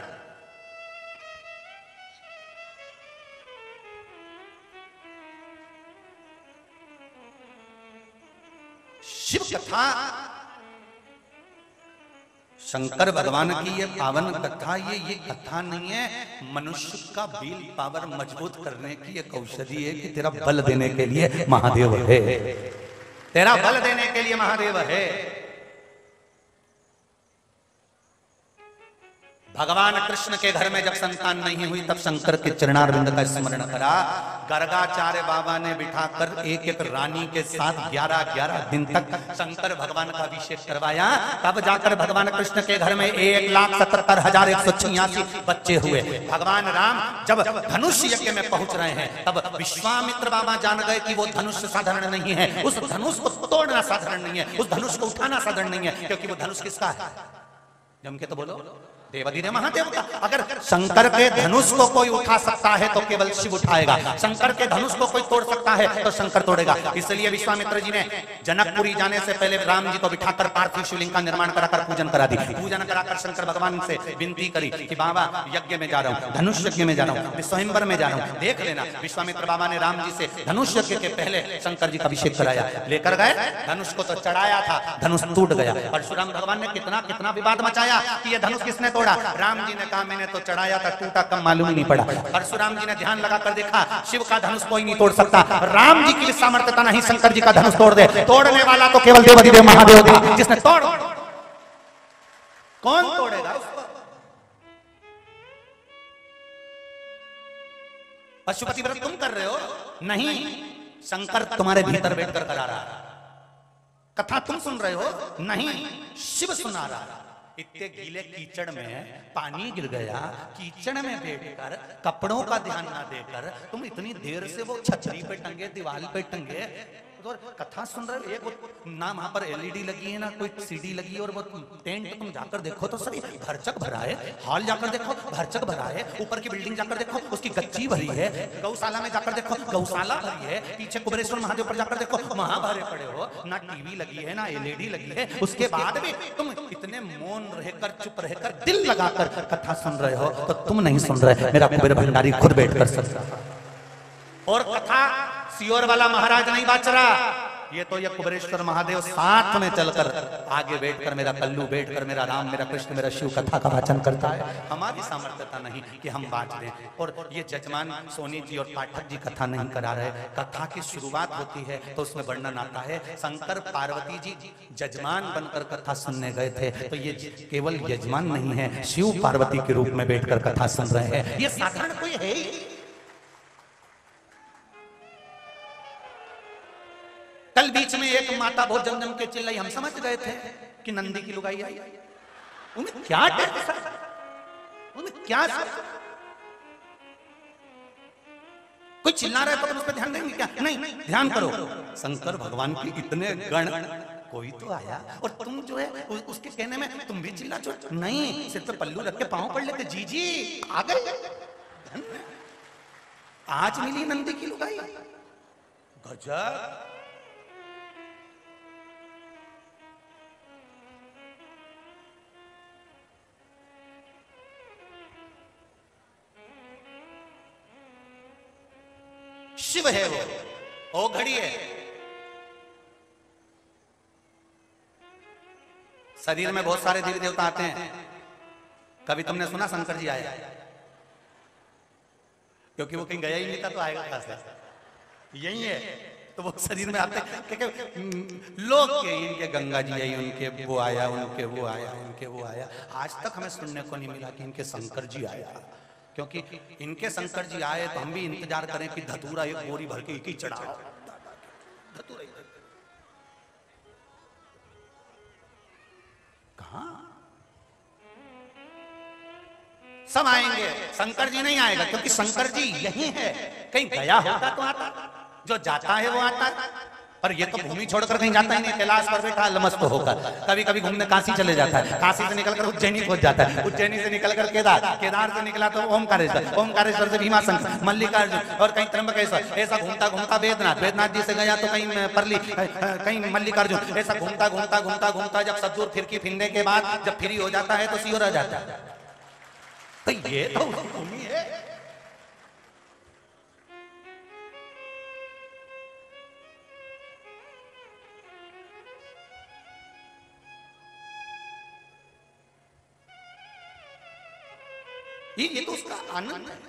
शिव कथा शंकर भगवान की ये पावन कथा, ये ये कथा नहीं है, मनुष्य का विल पावर मजबूत करने की एक औषधि है कि तेरा बल देने के लिए महादेव है, तेरा बल देने के लिए महादेव है। भगवान कृष्ण के घर में जब संतान नहीं हुई तब शंकर के चरणारविंद का स्मरण करा। गर्गाचार्य बाबा ने बिठाकर एक एक रानी के साथ ग्यारह ग्यारह दिन तक शंकर भगवान का अभिषेक करवाया। तब जाकर भगवान कृष्ण के घर में एक लाख सतहत्तर हजार एक सौ छियासी बच्चे हुए। भगवान राम जब धनुष यज्ञ में पहुंच रहे हैं तब विश्वामित्र बाबा जान गए कि वो धनुष साधारण नहीं है, उस धनुष को तोड़ना साधारण नहीं है, उस धनुष को उठाना साधारण नहीं है, क्योंकि वो धनुष किसका है? जम के तो बोलो, देवाधिदेव महादेव का। अगर शंकर के धनुष को कोई उठा सकता है तो केवल शिव उठाएगा, शंकर के धनुष को कोई तोड़ सकता है तो शंकर तोड़ेगा। इसलिए विश्वामित्र जी ने जनकपुरी जाने से पहले राम जी को बिठाकर पार्थिव शिवलिंग का निर्माण कराकर पूजन करा दी। पूजन कराकर शंकर भगवान से विनती करी कि बाबा यज्ञ में जा रहा हूँ, धनुष यज्ञ में जा रहा हूँ, स्वयंवर में जा रहा हूँ, देख लेना। विश्वामित्र बाबा ने राम जी से धनुष यज्ञ के पहले शंकर जी का अभिषेक कराया, लेकर गए। धनुष को तो चढ़ाया था, धनुष टूट गया। परशुराम भगवान ने कितना कितना विवाद मचाया कि ये धनुष किसने तोड़ा। राम जी ने कहा मैंने तो चढ़ाया था, टूटा कम मालूम ही नहीं पड़ा। परशुराम जी ने ध्यान लगाकर देखा, शिव का धनुष कोई नहीं तोड़ सकता, राम जी की सामर्थ्यता नहीं शंकर जी का धनुष तोड़ दे। तोड़ने वाला तो केवल देवाधिदेव महादेव था, जिसने तोड़। कौन तोड़ेगा उसको? पशुपति व्रत तुम कर रहे हो? नहीं, शंकर तुम्हारे भीतर बैठकर करा रहा है। कथा तुम सुन रहे हो? नहीं, शिव सुना रहा है। इतने गीले कीचड़ में पानी गिर गया, कीचड़ में बैठकर कपड़ों का ध्यान ना देकर तुम इतनी देर से वो छतरी पे टंगे, दीवार पे टंगे और कथा सुन रहे हो। एक ना वहां पर एलईडी लगी है ना कोई सीडी लगी है, और वो टेंट तुम जाकर देखो तो सर भरचक भरा है। हॉल जाकर देखो भरचक भरा है, ऊपर की बिल्डिंग जाकर देखो उसकी गच्ची भरी है, गौशाला में जाकर देखो गौशाला भरी है, पीछे कुबेरेश्वर महादेव पर जाकर देखो वहां भरे पड़े हो, ना टीवी लगी है ना एलईडी लगी है। उसके बाद भी तुम इतने मौन रहकर चुप रहकर दिल लगाकर कथा सुन रहे हो, तो तुम नहीं सुन रहे, मेरा कुबेर भंडारी खुद बैठकर सुन रहा। और कथा सियोर वाला महाराज नहीं बाच रहा, ये तो ये कुबेरेश्वर महादेव साथ में चलकर आगे बैठकर मेरा कल्लू बैठकर मेरा राम मेरा कृष्ण मेरा शिव कथा का वाचन करता है। हमारी सामर्थ्यता नहीं कि हम बांट दें। और ये जजमान सोनी जी और पाठक जी कथा नहीं करा रहे। कथा की शुरुआत होती है तो उसमें वर्णन आता है, शंकर पार्वती जी जजमान बनकर कथा सुनने गए थे। तो ये केवल यजमान नहीं है, शिव पार्वती के रूप में बैठकर कथा सुन रहे हैं। ये साधारण कोई है ही। कल बीच में एक माता बहुत जम जम के चिल्लाई, हम समझ गए थे कि नंदी की लुगाई आई। उन्हें क्या उन्हें क्या कोई चिल्ला रहा है तो तुम उस पर ध्यान देंगे क्या? नहीं, ध्यान करो। शंकर भगवान के इतने गण, कोई तो आया और तुम जो है उसके कहने में तुम भी चिल्ला चो। नहीं, सिर पे पल्लू रख के पांव पड़ लेते, जी जी आ गए। आज मिली नंदी की लुगाई, गजब। शिव है वो, ओ घड़ी है। शरीर में बहुत सारे देवी देवता आते हैं। कभी तुमने सुना शंकर जी आया? क्योंकि वो कहीं गया ही नहीं था तो आएगा कहां से? यही है तो वो शरीर में आते क्योंकि लोग के इनके गंगा जी आई, उनके वो आया, उनके वो आया, उनके वो आया। आज तक हमें सुनने को नहीं मिला कि इनके शंकर जी आया। क्योंकि इनके शंकर जी आए तो हम भी इंतजार करें कि धतूरा एक बोरी भर के एक ही चढ़ाओ। कहां सब आएंगे, शंकर जी नहीं आएगा क्योंकि शंकर जी यही है। कहीं गया होता तो आता, जो जाता है वो आता है। पर ये तो भूमि छोड़कर कहीं जाता ही नहीं, कैलाश पर बैठा लमस्त होकर। कभी कभी घूमने काशी चले जाता है, काशी से निकलकर उज्जैनी पहुंच जाता है, उज्जैनी से निकलकर केदार, केदार से निकला तो ओमकारेश्वर, ओमकारेश्वर से भीमाशंकर, मल्लिकार्जुन और कहीं त्र्यंबकेश्वर। ऐसा घूमता घूमता वेदनाथ, वेदनाथ जी से गया तो कहीं परली, कहीं मल्लिकार्जुन। ऐसा घूमता घूमता घूमता घूमता जब सब दूर फिरकी फिरने के बाद जब फ्री हो जाता है तो सियोर आ जाता है। तो ये तो भूमि है। ये ये तो उसका आनंद है।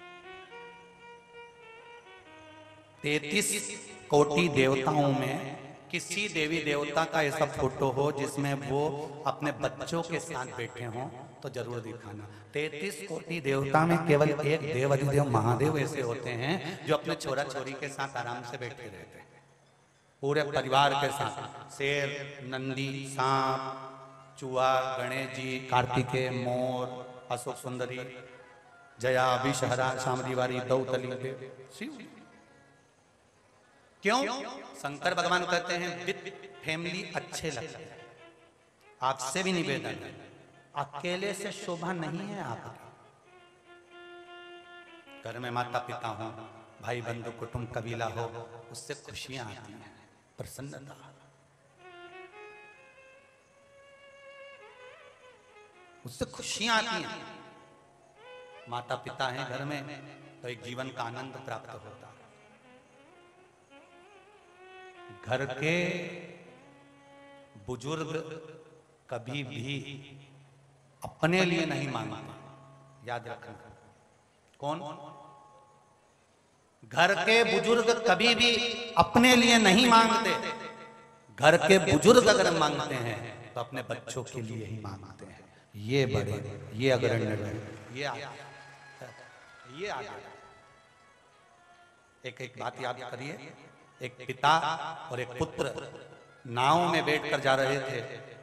तैतीस कोटि देवताओं में किसी देवी देवता का ऐसा फोटो हो जिसमें वो अपने बच्चों के साथ बैठे हों तो जरूर दिखाना। तैतीस कोटि देवता में केवल एक देव अधिदेव महादेव ऐसे होते हैं जो अपने छोरा छोरी के साथ आराम से बैठे रहते हैं, पूरे परिवार के साथ। शेर, नंदी, सांप, चूहा, गणेश जी, कार्तिकेय, मोर, अशोक सुंदरी, जया, विषहरा, शामदीवारी, दौतली, शिव। क्यों? शंकर भगवान कहते हैं विद फैमिली अच्छे लगते हैं। आपसे भी निवेदन है, अकेले से शोभा नहीं है आपकी। घर में माता पिता हो, भाई बंधु कुटुंब कबीला हो, उससे खुशियां आती हैं, प्रसन्नता। उससे खुशियां आती हैं। माता पिता हैं घर में तो एक जीवन का आनंद प्राप्त होता है। घर के बुजुर्ग कभी भी अपने लिए नहीं मांगते, याद रखना। कौन? घर के बुजुर्ग कभी भी अपने लिए नहीं मांगते। घर के बुजुर्ग अगर मांगते हैं तो अपने बच्चों के लिए ही मांगते हैं। ये बड़े, ये अग्रण्य रहे, ये आगे, ये आगे। एक एक बात याद करिए। एक पिता और एक पुत्र नाव में बैठकर जा रहे थे।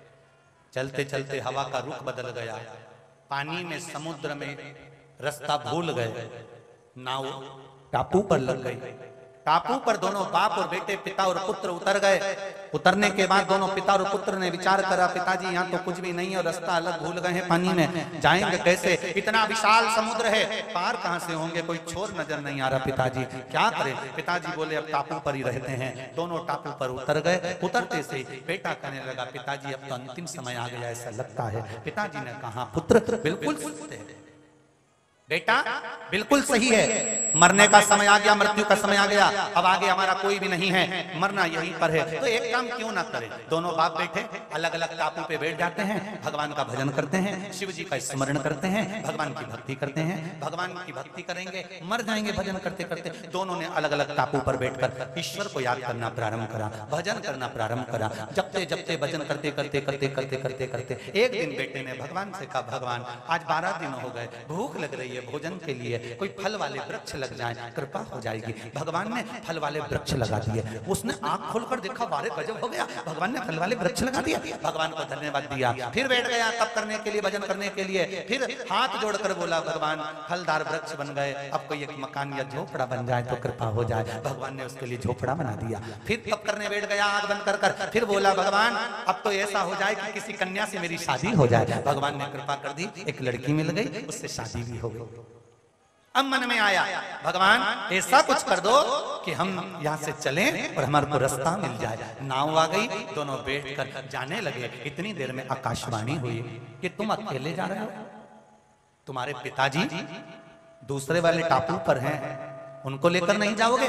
चलते चलते हवा का रुख बदल गया, पानी में, समुद्र में रास्ता भूल गए, नाव टापू पर लग गई। टापू पर दोनों बाप और बेटे, पिता और पुत्र उतर गए। उतरने के बाद दोनों पिता और पुत्र ने विचार करा, पिताजी यहाँ तो कुछ भी नहीं है और रास्ता अलग भूल गए हैं, पानी में जाएंगे कैसे? इतना विशाल समुद्र है, पार कहाँ से होंगे? कोई छोर नजर नहीं आ रहा, पिताजी क्या करें? पिताजी बोले अब टापू पर ही रहते हैं। दोनों टापू पर उतर गए। उतरते से बेटा कहने लगा, पिताजी अब तो अंतिम समय आ गया ऐसा लगता है। पिताजी ने कहा, पुत्र बिल्कुल सत्य है बेटा, बिल्कुल सही है। मरने का समय आ गया, मृत्यु का समय आ गया, अब आगे हमारा कोई भी नहीं है, मरना यहीं पर है। तो एक काम क्यों ना करें? दोनों बाप बैठे अलग अलग टापू पे बैठ जाते हैं, भगवान का भजन करते हैं, शिव जी का स्मरण करते हैं, भगवान की भक्ति करते हैं। भगवान की भक्ति करेंगे, मर जाएंगे भजन करते करते। दोनों ने अलग अलग टापू पर बैठकर ईश्वर को याद करना प्रारंभ करा, भजन करना प्रारंभ करा। जपते जपते भजन करते करते करते करते करते करते एक दिन बेटे ने भगवान से कहा, भगवान आज बारह दिन हो गए, भूख लग रही है, भोजन के लिए कोई फल वाले वृक्ष लग जाए, कृपा हो जाएगी। भगवान ने फल वाले वृक्ष लगा दिए। उसने आंख खोलकर देखा, बारे गजब हो गया, भगवान ने फल वाले वृक्ष लगा दिया। भगवान को धन्यवाद दिया, फिर बैठ गया तप करने के लिए, भजन करने के लिए। फिर हाथ जोड़कर बोला, भगवान फलदार वृक्ष बन गए, अब कोई एक मकान या झोपड़ा बन जाए तो कृपा हो जाए। भगवान ने उसके लिए झोपड़ा बना दिया। फिर तप करने बैठ गया आंख बंद कर कर। फिर बोला, भगवान अब तो ऐसा हो जाए कि किसी कन्या से मेरी शादी हो जाए। भगवान ने कृपा कर दी, एक लड़की मिल गई, उससे शादी भी हो गई। अब मन में आया, भगवान ऐसा कुछ कर दो कि हम यहाँ से चलें और हमारे को रास्ता मिल जाए। नाव आ गई, दोनों बैठकर जाने लगे। इतनी देर में आकाशवाणी हुई कि तुम अकेले जा रहे हो, तुम्हारे पिताजी दूसरे वाले टापू पर हैं, उनको लेकर नहीं जाओगे?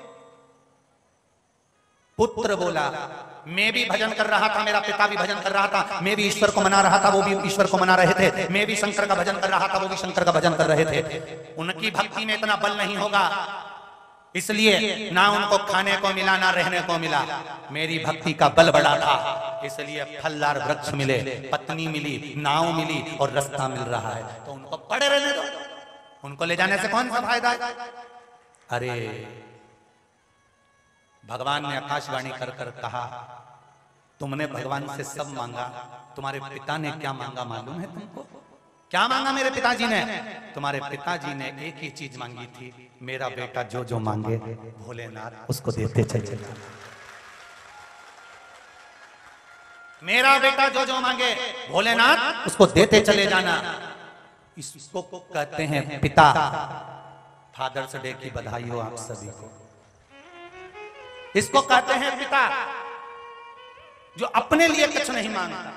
पुत्र बोला, मैं भी भजन कर रहा था, मेरा पिता भी भजन कर रहा था, मैं भी ईश्वर को मना रहा था, वो भी ईश्वर को मना रहे थे, मैं भी शंकर का भजन कर रहा था, वो भी शंकर का भजन कर रहे थे। उनकी भक्ति में इतना बल नहीं होगा, इसलिए ना उनको खाने को मिला ना रहने को मिला। मेरी भक्ति का बल बड़ा था, इसलिए फलदार वृक्ष मिले, पत्नी मिली, नाव मिली और रास्ता मिल रहा है। तो उनको पड़े रहने दो, उनको ले जाने से कौन सा फायदा है? अरे भगवान ने आकाशवाणी कर कर कहा, तुमने भगवान से सब मांगा, तुम्हारे पिता ने क्या मांगा मालूम है तुमको? क्या मांगा मेरे पिताजी ने? तुम्हारे पिताजी ने एक ही चीज मांगी थी, मेरा बेटा जो जो मांगे भोलेनाथ उसको देते चले जाना। मेरा बेटा जो जो मांगे भोलेनाथ उसको देते चले जाना। इसको कहते हैं पिता। फादर्स डे की बधाई हो आप सभी को। इसको कहते हैं पिता, जो अपने लिए कुछ नहीं मांगता।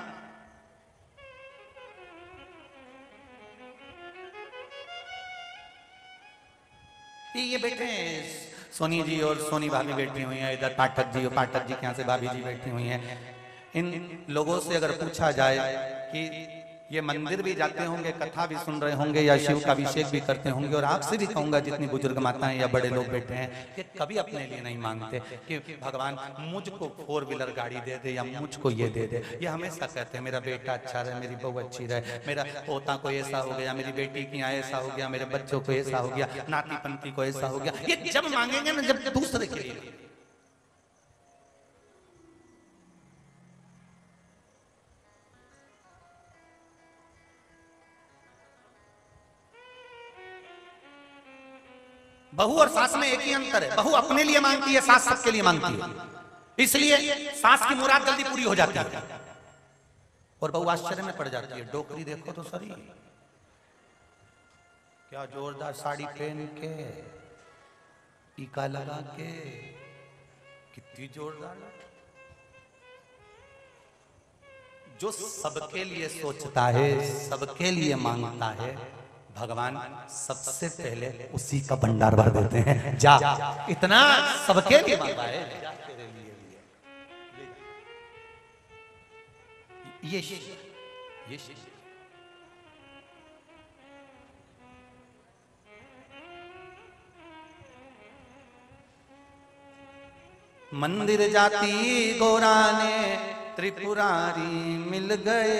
ये बैठे सोनी जी और सोनी भाभी बैठी हुई हैं, इधर पाठक जी और पाठक जी के यहाँ से भाभी जी बैठी हुई हैं। इन लोगों से अगर पूछा जाए कि ये मंदिर भी जाते होंगे, कथा भी सुन रहे होंगे या शिव का अभिषेक भी करते होंगे, और आपसे भी कहूंगा जितनी बुजुर्ग माताएं या बड़े लोग बैठे हैं, ये कभी अपने लिए नहीं मांगते कि भगवान मुझको फोर व्हीलर गाड़ी दे दे या मुझको ये दे दे। ये हमेशा कहते हैं मेरा बेटा अच्छा रहे, मेरी बहू अच्छी रहे, मेरा पोता को ऐसा हो गया, मेरी बेटी की यहाँ ऐसा हो गया, मेरे बच्चों को ऐसा हो गया, नाती पंती को ऐसा हो गया। ये जब मांगेंगे ना जब दूसरे के लिए। बहू और सास में एक ही अंतर है, बहू अपने लिए मांगती है, सास सबके लिए मांगती है, इसलिए सास की मुराद जल्दी पूरी हो जाती है और बहू आश्चर्य में पड़ जाती है। डोकरी देखो तो सही, क्या जोरदार साड़ी पहन के, टीका लगा के, कितनी जोरदार। जो सबके लिए सोचता है, सबके लिए मांगता है, भगवान सबसे पहले उसी का भंडार भर देते हैं। जा, इतना सबके लिए मांगा है, जा तेरे लिए ये ये ये मंदिर जाती गौराने त्रिपुरारी मिल गए,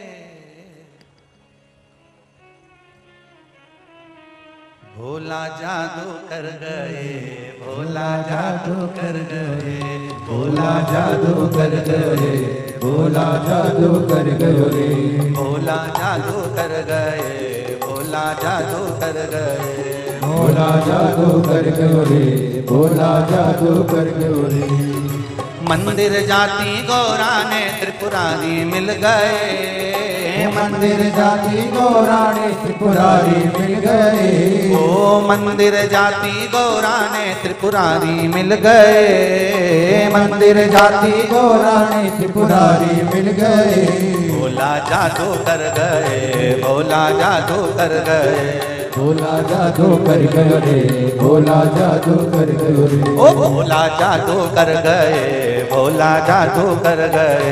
भोला जादू कर गए, भोला जादू कर गए, भोला जादू कर गए, भोला जादू कर गए, भोला जादू कर गए, भोला जादू कर गए, भोला जादू कर गए, भोला जादू कर गए। मंदिर जाती गौरा ने त्रिपुरारी मिल गए, मंदिर जाती गौरा ने त्रिपुरारी मिल गए, ओ मंदिर जाती गौरा ने त्रिपुरारी मिल गए, मंदिर जाती गौरा ने त्रिपुरारी मिल गए, भोला जादू कर गए, भोला जादू कर गए, भोला जादू कर गए, भोला जादू कर गए, ओ भोला जादू कर गए, भोला जादू कर गए।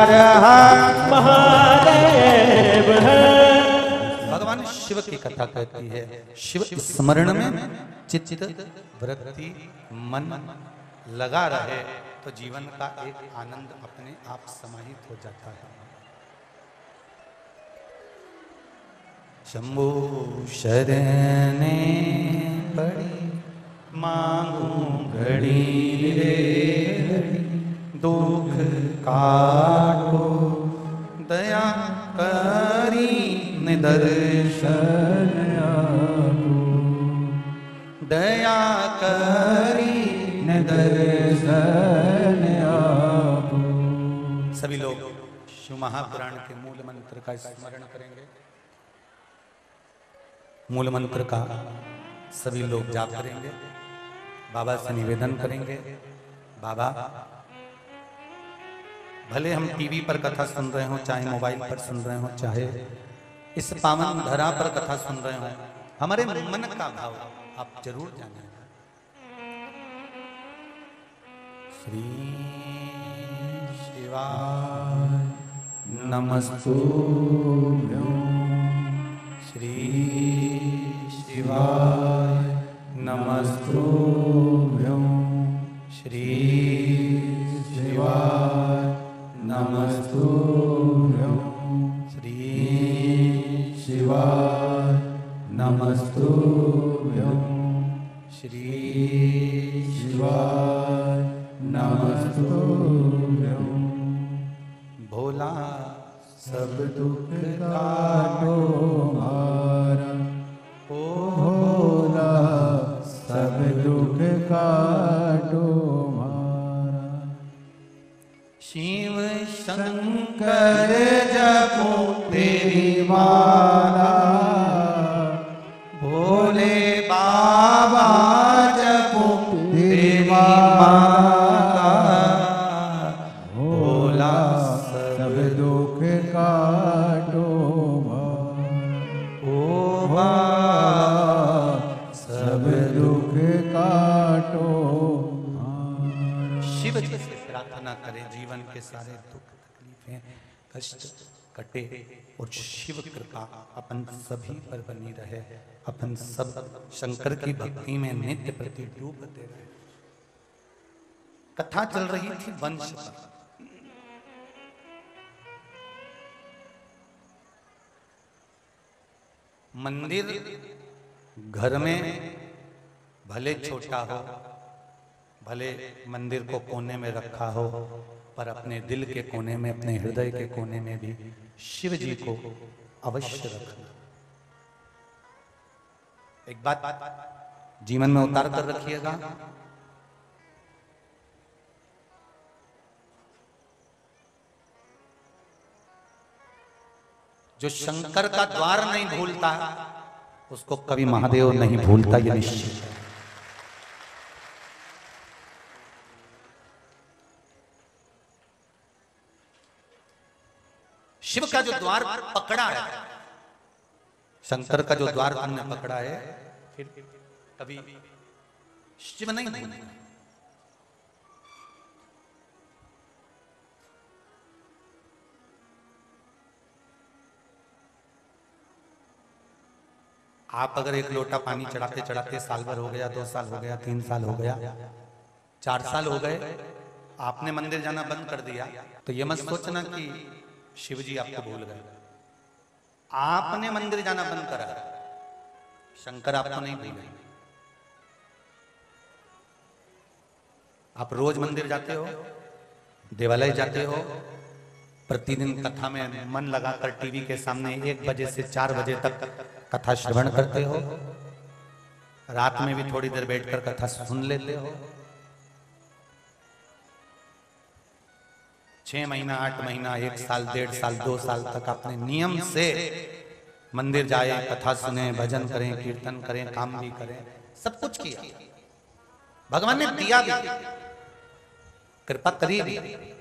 महादेव है। भगवान शिव की कथा कहती है, शिव स्मरण में चित्त वृत्ति मन लगा रहे तो जीवन का एक आनंद अपने आप समाहित हो जाता है। शंभु शरणे पड़ी मांगू घड़ी रे घड़ी, दुख काटो दया करी निदर्शन आपो, दया करी निदर्शन आपो। सभी लोग शिव महापुराण के मूल मंत्र का स्मरण करेंगे। मूल मंत्र का सभी लोग जाप करेंगे, बाबा से निवेदन करेंगे, बाबा भले हम टीवी पर कथा सुन रहे हो, चाहे मोबाइल पर सुन रहे हो, चाहे इस पावन धरा पर कथा सुन रहे हो, हमारे मन का भाव आप जरूर जानिए। श्री शिवाय नमस्तुभ्यं, श्री शिवाय नमस्तुभ्यं, श्री शिवाय नमस्तुभ्यं, श्री शिवाय नमस्तुभ्यं, श्री शिवाय नमस्तुभ्यं। भोला सब दुख काटो मारा, ओ भोला सब दुख काटो मारा, शिव शंकर जपो तेरी माला, भोले बाबा जपो तेरी माला, भोला सब दुख काटो ओ सब दुख काटो। शिव जी से प्रार्थना करें जीवन के सारे दुख तकलीफें कष्ट कटे और शिव कृपा अपन सभी पर बनी रहे, अपन सब शंकर की भक्ति में नित्य प्रति डूबते रहे। कथा चल रही थी वंश पर। मंदिर घर में भले छोटा हो, भले मंदिर को कोने में रखा हो, पर अपने दिल के कोने में, अपने हृदय के कोने में भी शिव जी को अवश्य रखना। एक बात जीवन में उतार कर रखिएगा, जो शंकर का द्वार नहीं भूलता उसको कभी महादेव नहीं भूलता, ये निश्चित है। शिव का जो द्वार पकड़ा है, शंकर का जो द्वार तुमने पकड़ा है, फिर कभी शिव नहीं भूलता। आप अगर एक लोटा पानी चढ़ाते चढ़ाते साल भर हो गया, दो साल हो गया, तीन साल हो गया, चार साल हो गए, आपने मंदिर जाना बंद कर दिया, तो ये मत सोचना कि शिव जी आपको भूल गए। आपने मंदिर जाना बंद करा, शंकर आपको नहीं भूले। आप रोज मंदिर जाते हो, देवालय जाते हो, प्रतिदिन कथा में मन लगाकर टीवी के सामने एक बजे से चार बजे तक कथा श्रवण करते हो, रात में भी थोड़ी देर बैठकर कथा सुन लेते हो। छह महीना, आठ महीना, एक साल, डेढ़ साल, दो साल तक आपने नियम से मंदिर जाए, कथा सुने, भजन करें, कीर्तन करें, काम भी करें, सब कुछ किया, भगवान ने दिया भी, कृपा करी भी,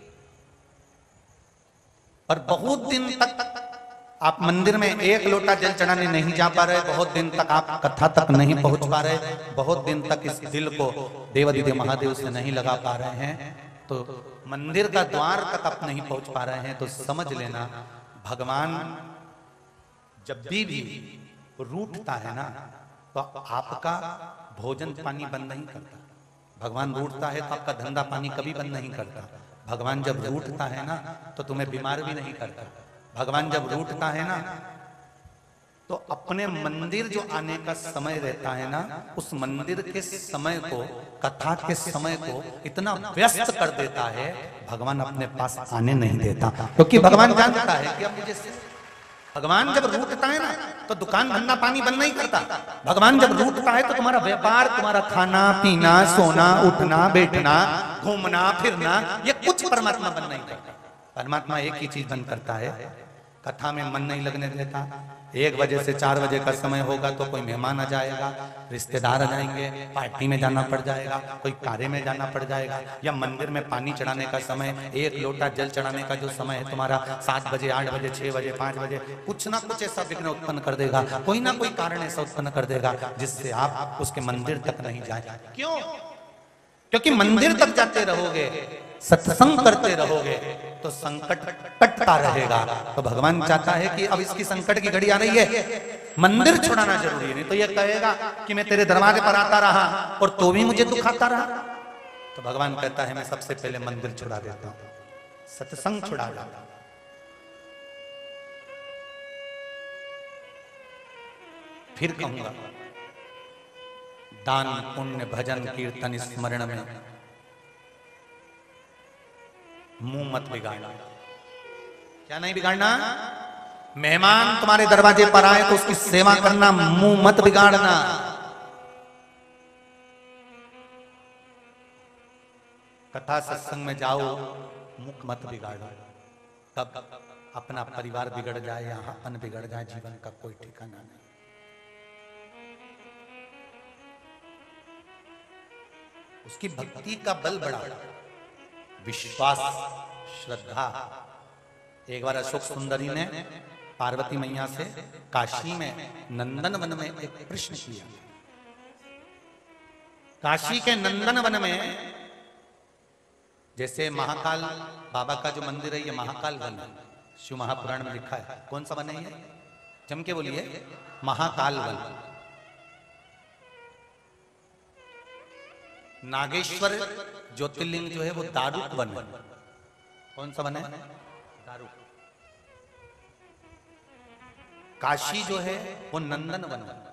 और बहुत दिन तक आप मंदिर में एक लोटा जल चढ़ाने नहीं जा पा रहे, बहुत दिन तक आप कथा तक नहीं पहुंच पा रहे, बहुत दिन तक इस दिल को देवादिदेव महादेव से नहीं लगा पा रहे हैं, तो मंदिर का द्वार तक आप नहीं पहुंच पा रहे हैं, तो समझ लेना भगवान जब भी भी रूठता है ना, तो आपका भोजन पानी बंद नहीं करता। भगवान रूठता है तो आपका धंधा पानी कभी बंद नहीं करता। भगवान जब रूठता है ना तो तुम्हें बीमार भी नहीं करता। भगवान जब रूठता है ना तो अपने मंदिर जो आने का समय रहता है ना, उस मंदिर के समय को, कथा के समय को इतना व्यस्त कर देता है, भगवान अपने पास आने नहीं देता, क्योंकि भगवान जानता है कि अब मुझे, भगवान जब रूठता है ना तो दुकान धंधा पानी बंद नहीं करता। भगवान जब रूठता है तो तुम्हारा व्यापार, तुम्हारा खाना पीना, सोना उठना बैठना, घूमना फिरना, ये कुछ परमात्मा बंद नहीं करता। परमात्मा एक ही चीज बंद करता है, कथा में मन नहीं लगने देता। एक बजे से चार बजे का समय होगा तो कोई मेहमान आ जाएगा, रिश्तेदार आ जाएंगे, पार्टी में जाना पड़ जाएगा, कोई कार्य में जाना पड़ जाएगा, या मंदिर में पानी चढ़ाने का समय, एक लोटा जल चढ़ाने का जो समय है तुम्हारा, सात बजे, आठ बजे, छह बजे, पांच बजे, कुछ ना कुछ ऐसा विघ्न उत्पन्न कर देगा, कोई ना कोई कारण ऐसा उत्पन्न कर देगा जिससे आप उसके मंदिर तक नहीं जाए। क्यों? क्योंकि मंदिर तक जाते रहोगे, सत्संग करते रहोगे तो संकट कटता रहेगा। तो भगवान चाहता है कि अब इसकी संकट की घड़ी आ रही है, मंदिर छुड़ाना जरूरी है, नहीं तो ये कहेगा कि मैं तेरे दरवाजे पर आता रहा और तो भी मुझे दुखाता रहा। तो भगवान कहता है मैं सबसे पहले मंदिर छुड़ा देता हूं, सत्संग छुड़ा देता हूं। फिर कहूंगा दान पुण्य भजन कीर्तन स्मरण में मुंह मत बिगाड़ना। क्या नहीं बिगाड़ना? मेहमान तुम्हारे दरवाजे पर आए तो उसकी सेवा करना, मुंह मत बिगाड़ना। कथा सत्संग में जाओ, मुख मत बिगाड़ो, तब अपना परिवार बिगड़ जाए या अपन बिगड़ जाए, जीवन का कोई ठिकाना नहीं। उसकी भक्ति का बल बढ़ा, विश्वास, श्रद्धा। एक बार अशोक सुंदरी ने पार्वती मैया से काशी में नंदन वन में एक प्रश्न किया। काशी के नंदन वन में, जैसे महाकाल बाबा का जो मंदिर है, ये महाकाल वन है, शिव महापुराण में लिखा है। कौन सा वन है ये? जम के बोलिए। महाकाल वन। नागेश्वर ज्योतिर्लिंग जो है वो दारुक वन है। कौन सा वन है? दारुक। काशी जो है वो नंदन वन है।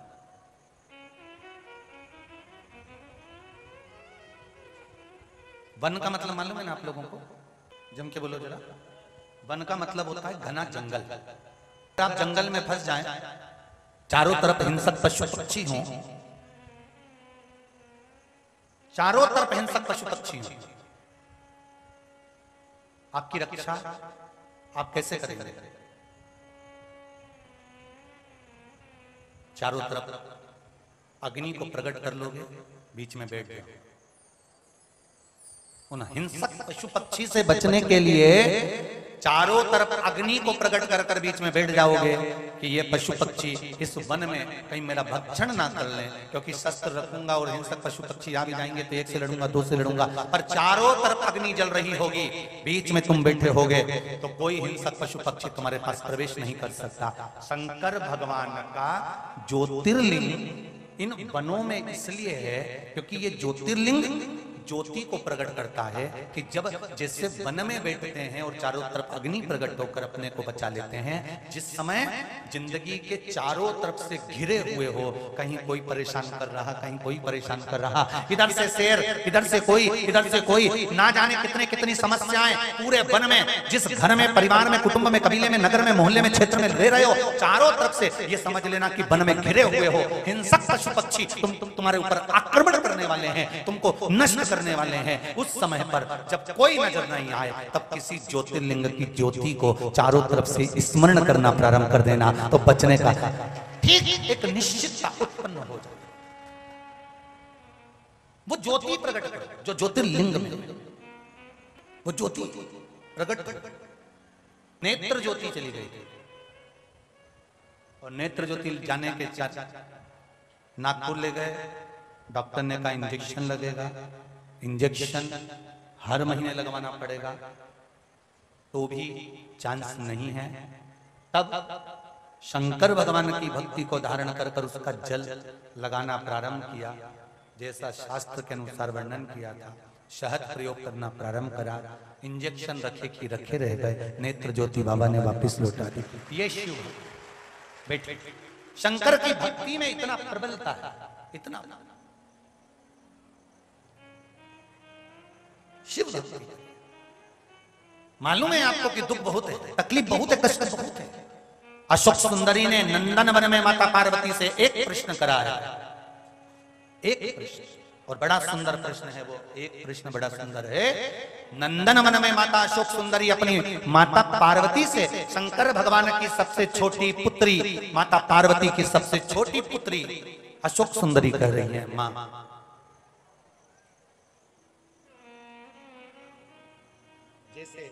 वन का मतलब मालूम है ना आप लोगों को? जम के बोलो जरा। वन का मतलब होता है घना जंगल। आप जंगल में फंस जाएं, चारों तरफ हिंसक पशु पक्षी हों, चारों तरफ हिंसक पशु पक्षी हों, आपकी रक्षा आप कैसे करेंगे? चारों तरफ अग्नि को प्रकट कर लोगे, बीच में बैठ जाओ। उन हिंसक पशु पक्षी से बचने के लिए चारों तरफ अग्नि को प्रकट कर कर बीच में बैठ जाओगे कि ये पशु पक्षी इस वन में कहीं मेरा भक्षण ना कर लें, क्योंकि शस्त्र रखूंगा और हिंसक पशु पक्षी आ भी जाएंगे तो एक से लड़ूंगा, दो से लड़ूंगा, पर चारों तरफ अग्नि जल रही होगी, बीच में तुम बैठे होगे तो कोई हिंसक पशु पक्षी तुम्हारे पास प्रवेश नहीं कर सकता। शंकर भगवान का ज्योतिर्लिंग इन वनों में इसलिए है क्योंकि ये ज्योतिर्लिंग ज्योति को प्रकट करता है कि जब जैसे वन में बैठते हैं और चारों तरफ अग्नि प्रकट होकर अपने को बचा लेते हैं, जिस समय जिंदगी के चारों तरफ से घिरे हुए हो, कहीं कोई परेशान कर रहा, कहीं कोई परेशान कर रहा, इधर से शेर, इधर से कोई, इधर से कोई, ना जाने कितने कितनी समस्याएं पूरे वन में, जिस घर में, परिवार में, कुटुंब में, कबीले में, नगर में, मोहल्ले में, क्षेत्र में रह रहे हो, चारों तरफ से ये समझ लेना कि वन में घिरे हुए हो, हिंसक पशु पक्षी तुम तुम तुम्हारे ऊपर आक्रमण करने वाले हैं, तुमको नष्ट करने वाले हैं। उस समय पर जब कोई नजर नहीं आए, तब किसी ज्योतिर्लिंग की ज्योति को चारों तरफ से स्मरण करना प्रारंभ कर देना, तो बचने का ठीक एक निश्चितता उत्पन्न हो जाए। वो ज्योति प्रकट करो जो ज्योतिर्लिंग में, वो ज्योति प्रकट करो। नेत्र ज्योति चली गई थी और नेत्र ज्योति जाने के चार नागपुर ले गए, डॉक्टर ने कहा इंजेक्शन लगेगा, इंजेक्शन हर महीने लगवाना पड़ेगा, तो भी चांस नहीं है। तब शंकर भगवान की भक्ति को धारण कर कर उसका जल लगाना प्रारंभ किया, जैसा शास्त्र के अनुसार वर्णन किया था। शहद प्रयोग करना प्रारंभ करा, इंजेक्शन रखे कि रखे रह गए, नेत्र ज्योति बाबा ने वापस लौटा दी। ये शिव बेटे शंकर की भक्ति में इतना प्रबलता है, इतना शिव भक्ति। मालूम है आपको कि दुख बहुत है, तकलीफ बहुत है, कष्ट बहुत है। अशोक सुंदरी ने नंदन वन में माता पार्वती से एक प्रश्न करा है, एक प्रश्न, और बड़ा सुंदर प्रश्न है वो। एक प्रश्न बड़ा सुंदर है। नंदन वन में माता अशोक सुंदरी अपनी माता पार्वती से शंकर भगवान की सबसे छोटी पुत्री, माता पार्वती की सबसे छोटी पुत्री अशोक सुंदरी कह रही है, मां जैसे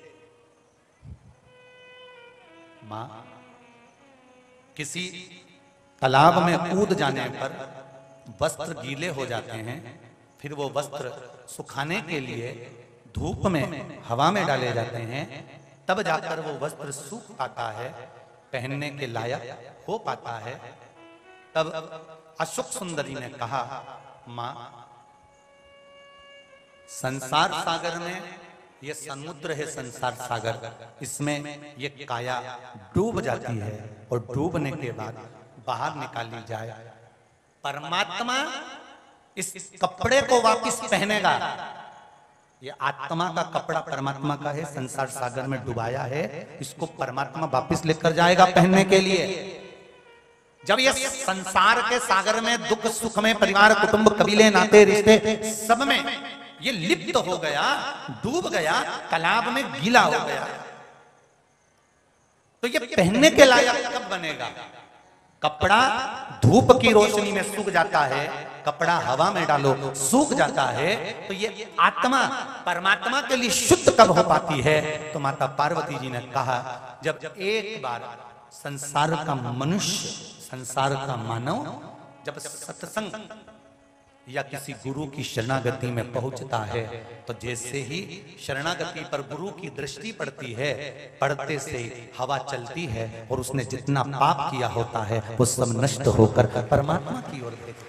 मां किसी तालाब में कूद जाने पर वस्त्र गीले हो जाते हैं, फिर वो वस्त्र सुखाने के लिए धूप में, हवा में डाले जाते हैं, तब जाकर वो वस्त्र सूख पाता है, पहनने के लायक हो पाता है। तब अशोक सुंदरी ने कहा, मां संसार सागर में, ये समुद्र है संसार सागर, इसमें ये काया डूब जाती है और डूबने के बाद बाहर निकाली जाए, परमात्मा इस कपड़े को वापस पहनेगा। ये आत्मा का कपड़ा परमात्मा का है, संसार सागर में डुबाया है, इसको परमात्मा वापस लेकर जाएगा पहनने के लिए। जब ये संसार के सागर में दुख सुख में परिवार कुटुंब कबीले नाते रिश्ते सब में ये लिप्त हो गया, डूब गया, तालाब में गीला हो गया, तो ये पहनने के लायक कब बनेगा? कपड़ा धूप की रोशनी में सूख जाता है, कपड़ा हवा में डालो सूख जाता है, तो ये आत्मा परमात्मा के लिए शुद्ध कब हो पाती है? तो माता पार्वती जी ने कहा, जब एक बार संसार का मनुष्य, संसार का मानव जब सत्संग या किसी गुरु की शरणागति में पहुंचता है तो जैसे ही शरणागति पर गुरु की दृष्टि पड़ती है, पड़ते से हवा चलती है और उसने जितना पाप किया होता है वो सब नष्ट होकर परमात्मा की ओर देखते।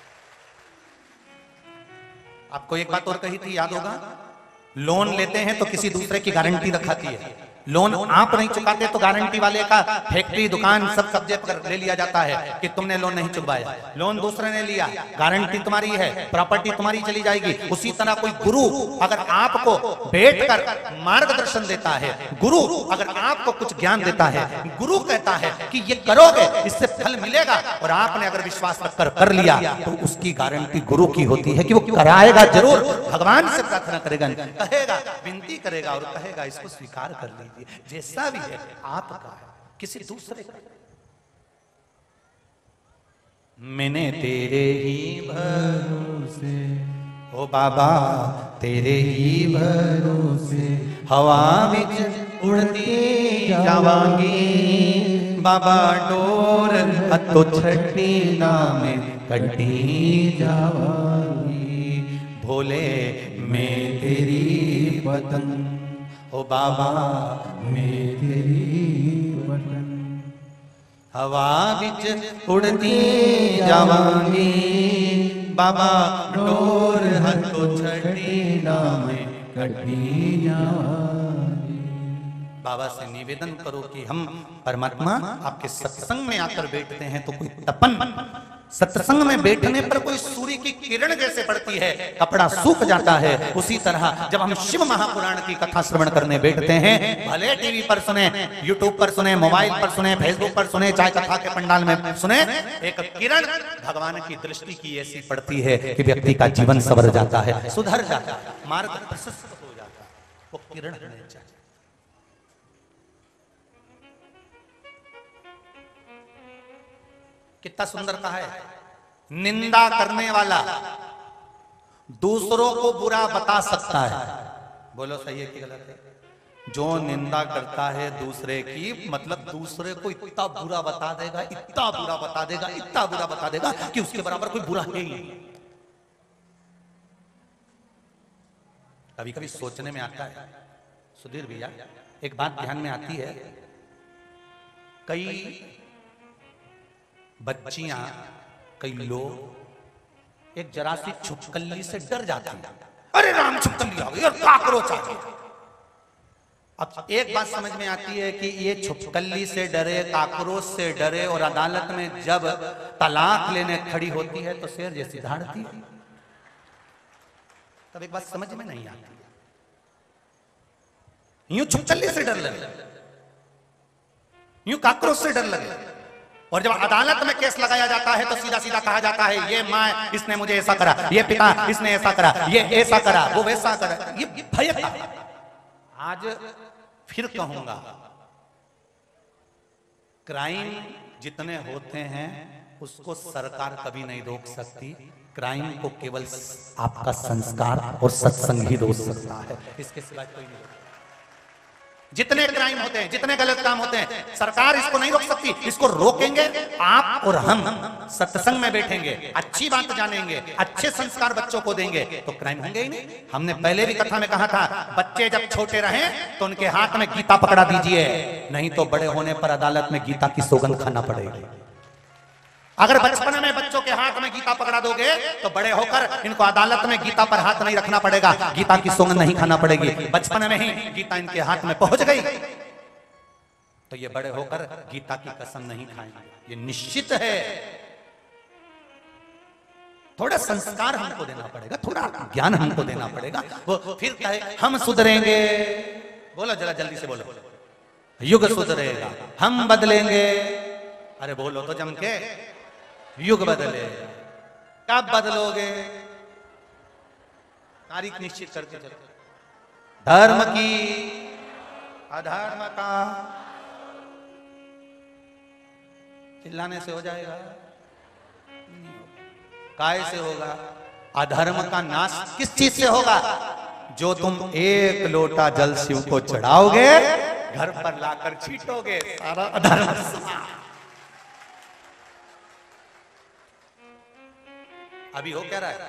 आपको एक बात और कही थी, याद होगा, लोन लेते हैं तो किसी दूसरे की गारंटी रखाती है। लोन आप नहीं चुकाते तो गारंटी वाले का फैक्ट्री दुकान सब कब्जे पर ले लिया जाता है कि तुमने लोन नहीं चुकाया। लोन दूसरे ने लिया, गारंटी तुम्हारी है, प्रॉपर्टी तुम्हारी चली जाएगी। उसी तरह कोई गुरु अगर आपको बैठकर मार्गदर्शन देता है, गुरु अगर आपको कुछ ज्ञान देता है, गुरु कहता है कि ये करोगे इससे फल मिलेगा, और आपने अगर विश्वास रखकर कर लिया तो उसकी गारंटी गुरु की होती है कि वो कराएगा जरूर। भगवान से प्रार्थना करेगा, कहेगा, विनती करेगा और कहेगा इसको स्वीकार कर लीजिए, जैसा भी है आपका है, किसी दूसरे का। मैंने तेरे ही भरोसे, ओ बाबा तेरे ही भरोसे हवा विच उड़ती जावांगी, बाबा डोर हथों छठी नाम कटी जावांगी, भोले मैं तेरी पतंग, ओ बाबा मैं तेरी पतंग, हवा विच उड़ती जावांगी, बाबा डोर हथों छठी नाम कटी जावांगी। बाबा से निवेदन करो कि हम परमात्मा आपके सत्संग में आकर बैठते हैं तो कोई तपन, सत्संग में बैठने पर कोई सूर्य की किरण जैसे पड़ती है, कपड़ा सूख जाता है, उसी तरह जब हम शिव महापुराण की कथा श्रवण करने बैठते हैं, भले टीवी पर सुने, यूट्यूब पर सुने, मोबाइल पर सुने, फेसबुक पर सुने, चाहे कथा के पंडाल में सुने, एक किरण भगवान की दृष्टि की ऐसी पड़ती है कि व्यक्ति का जीवन संवर जाता है, सुधर जाता है, मार्ग प्रशस्त हो जाता है। वो किरण होनी चाहिए। कितना सुंदर कहा है, निंदा करने वाला दूसरों को बुरा बता सकता है। बोलो सही है कि गलत है? जो निंदा करता है दूसरे की, मतलब दूसरे को इतना बुरा बता देगा, इतना बुरा बता देगा, इतना बुरा बता देगा कि उसके बराबर कोई बुरा है ही नहीं। कभी कभी सोचने में आता है सुधीर भैया, एक बात ध्यान में आती है, कई बच्चियां, कई लोग एक जरा सी छुपकली से डर जाते हैं। अरे राम छुपकली आ गई और काकरोच आ गई। अब एक बात समझ में आती है कि ये छुपकली से डरे, काकरोच से डरे, और अदालत में जब तलाक लेने खड़ी होती है तो शेर जैसी धाड़ती है। तब एक बात समझ में नहीं आती, यूं छुपकली से डर लगे, यूं काकरोच से डर लगे, और जब अदालत में केस लगाया जाता है तो सीधा सीधा कहा जाता है ये माँ इसने मुझे ऐसा करा, ये पिता इसने ऐसा करा, ये ऐसा करा, वो वैसा करा। ये भय था। आज फिर कहूंगा, क्राइम जितने होते हैं उसको सरकार कभी नहीं रोक सकती। क्राइम को केवल आपका संस्कार और सत्संग ही रोक सकता है, इसके सिवा कोई नहीं। जितने क्राइम होते हैं, जितने गलत काम होते हैं, सरकार इसको नहीं रोक सकती। इसको रोकेंगे आप और हम, सत्संग में बैठेंगे, अच्छी बात जानेंगे, अच्छे संस्कार बच्चों को देंगे तो क्राइम होंगे ही नहीं। हमने पहले भी कथा में कहा था, बच्चे जब छोटे रहें तो उनके हाथ में गीता पकड़ा दीजिए, नहीं तो बड़े होने पर अदालत में गीता की सौगंध खाना पड़ेगी। अगर बचपन में बच्चों के हाथ में गीता पकड़ा दोगे तो बड़े होकर इनको अदालत में गीता पर हाथ नहीं रखना पड़ेगा, गीता की सौगंध नहीं खाना पड़ेगी। बचपन में ही गीता इनके हाथ में पहुंच गई तो ये बड़े होकर गीता की कसम नहीं खाएंगे, ये निश्चित है। थोड़ा संस्कार हमको देना पड़ेगा, थोड़ा ज्ञान हमको देना पड़ेगा। वो फिर कहे हम सुधरेंगे, बोलो जरा जल्दी से बोलो, युग सुधरेगा, हम बदलेंगे। अरे बोलो तो जम के, युग बदले, कब बदलोगे? तारीख निश्चित करके चलो। धर्म की अधर्म का चिल्लाने से हो जाएगा? काय से होगा? अधर्म का नाश किस चीज से होगा? जो तुम एक लोटा जल शिव को चढ़ाओगे, घर पर लाकर छीटोगे, सारा अधर्म। अभी हो क्या रहा है?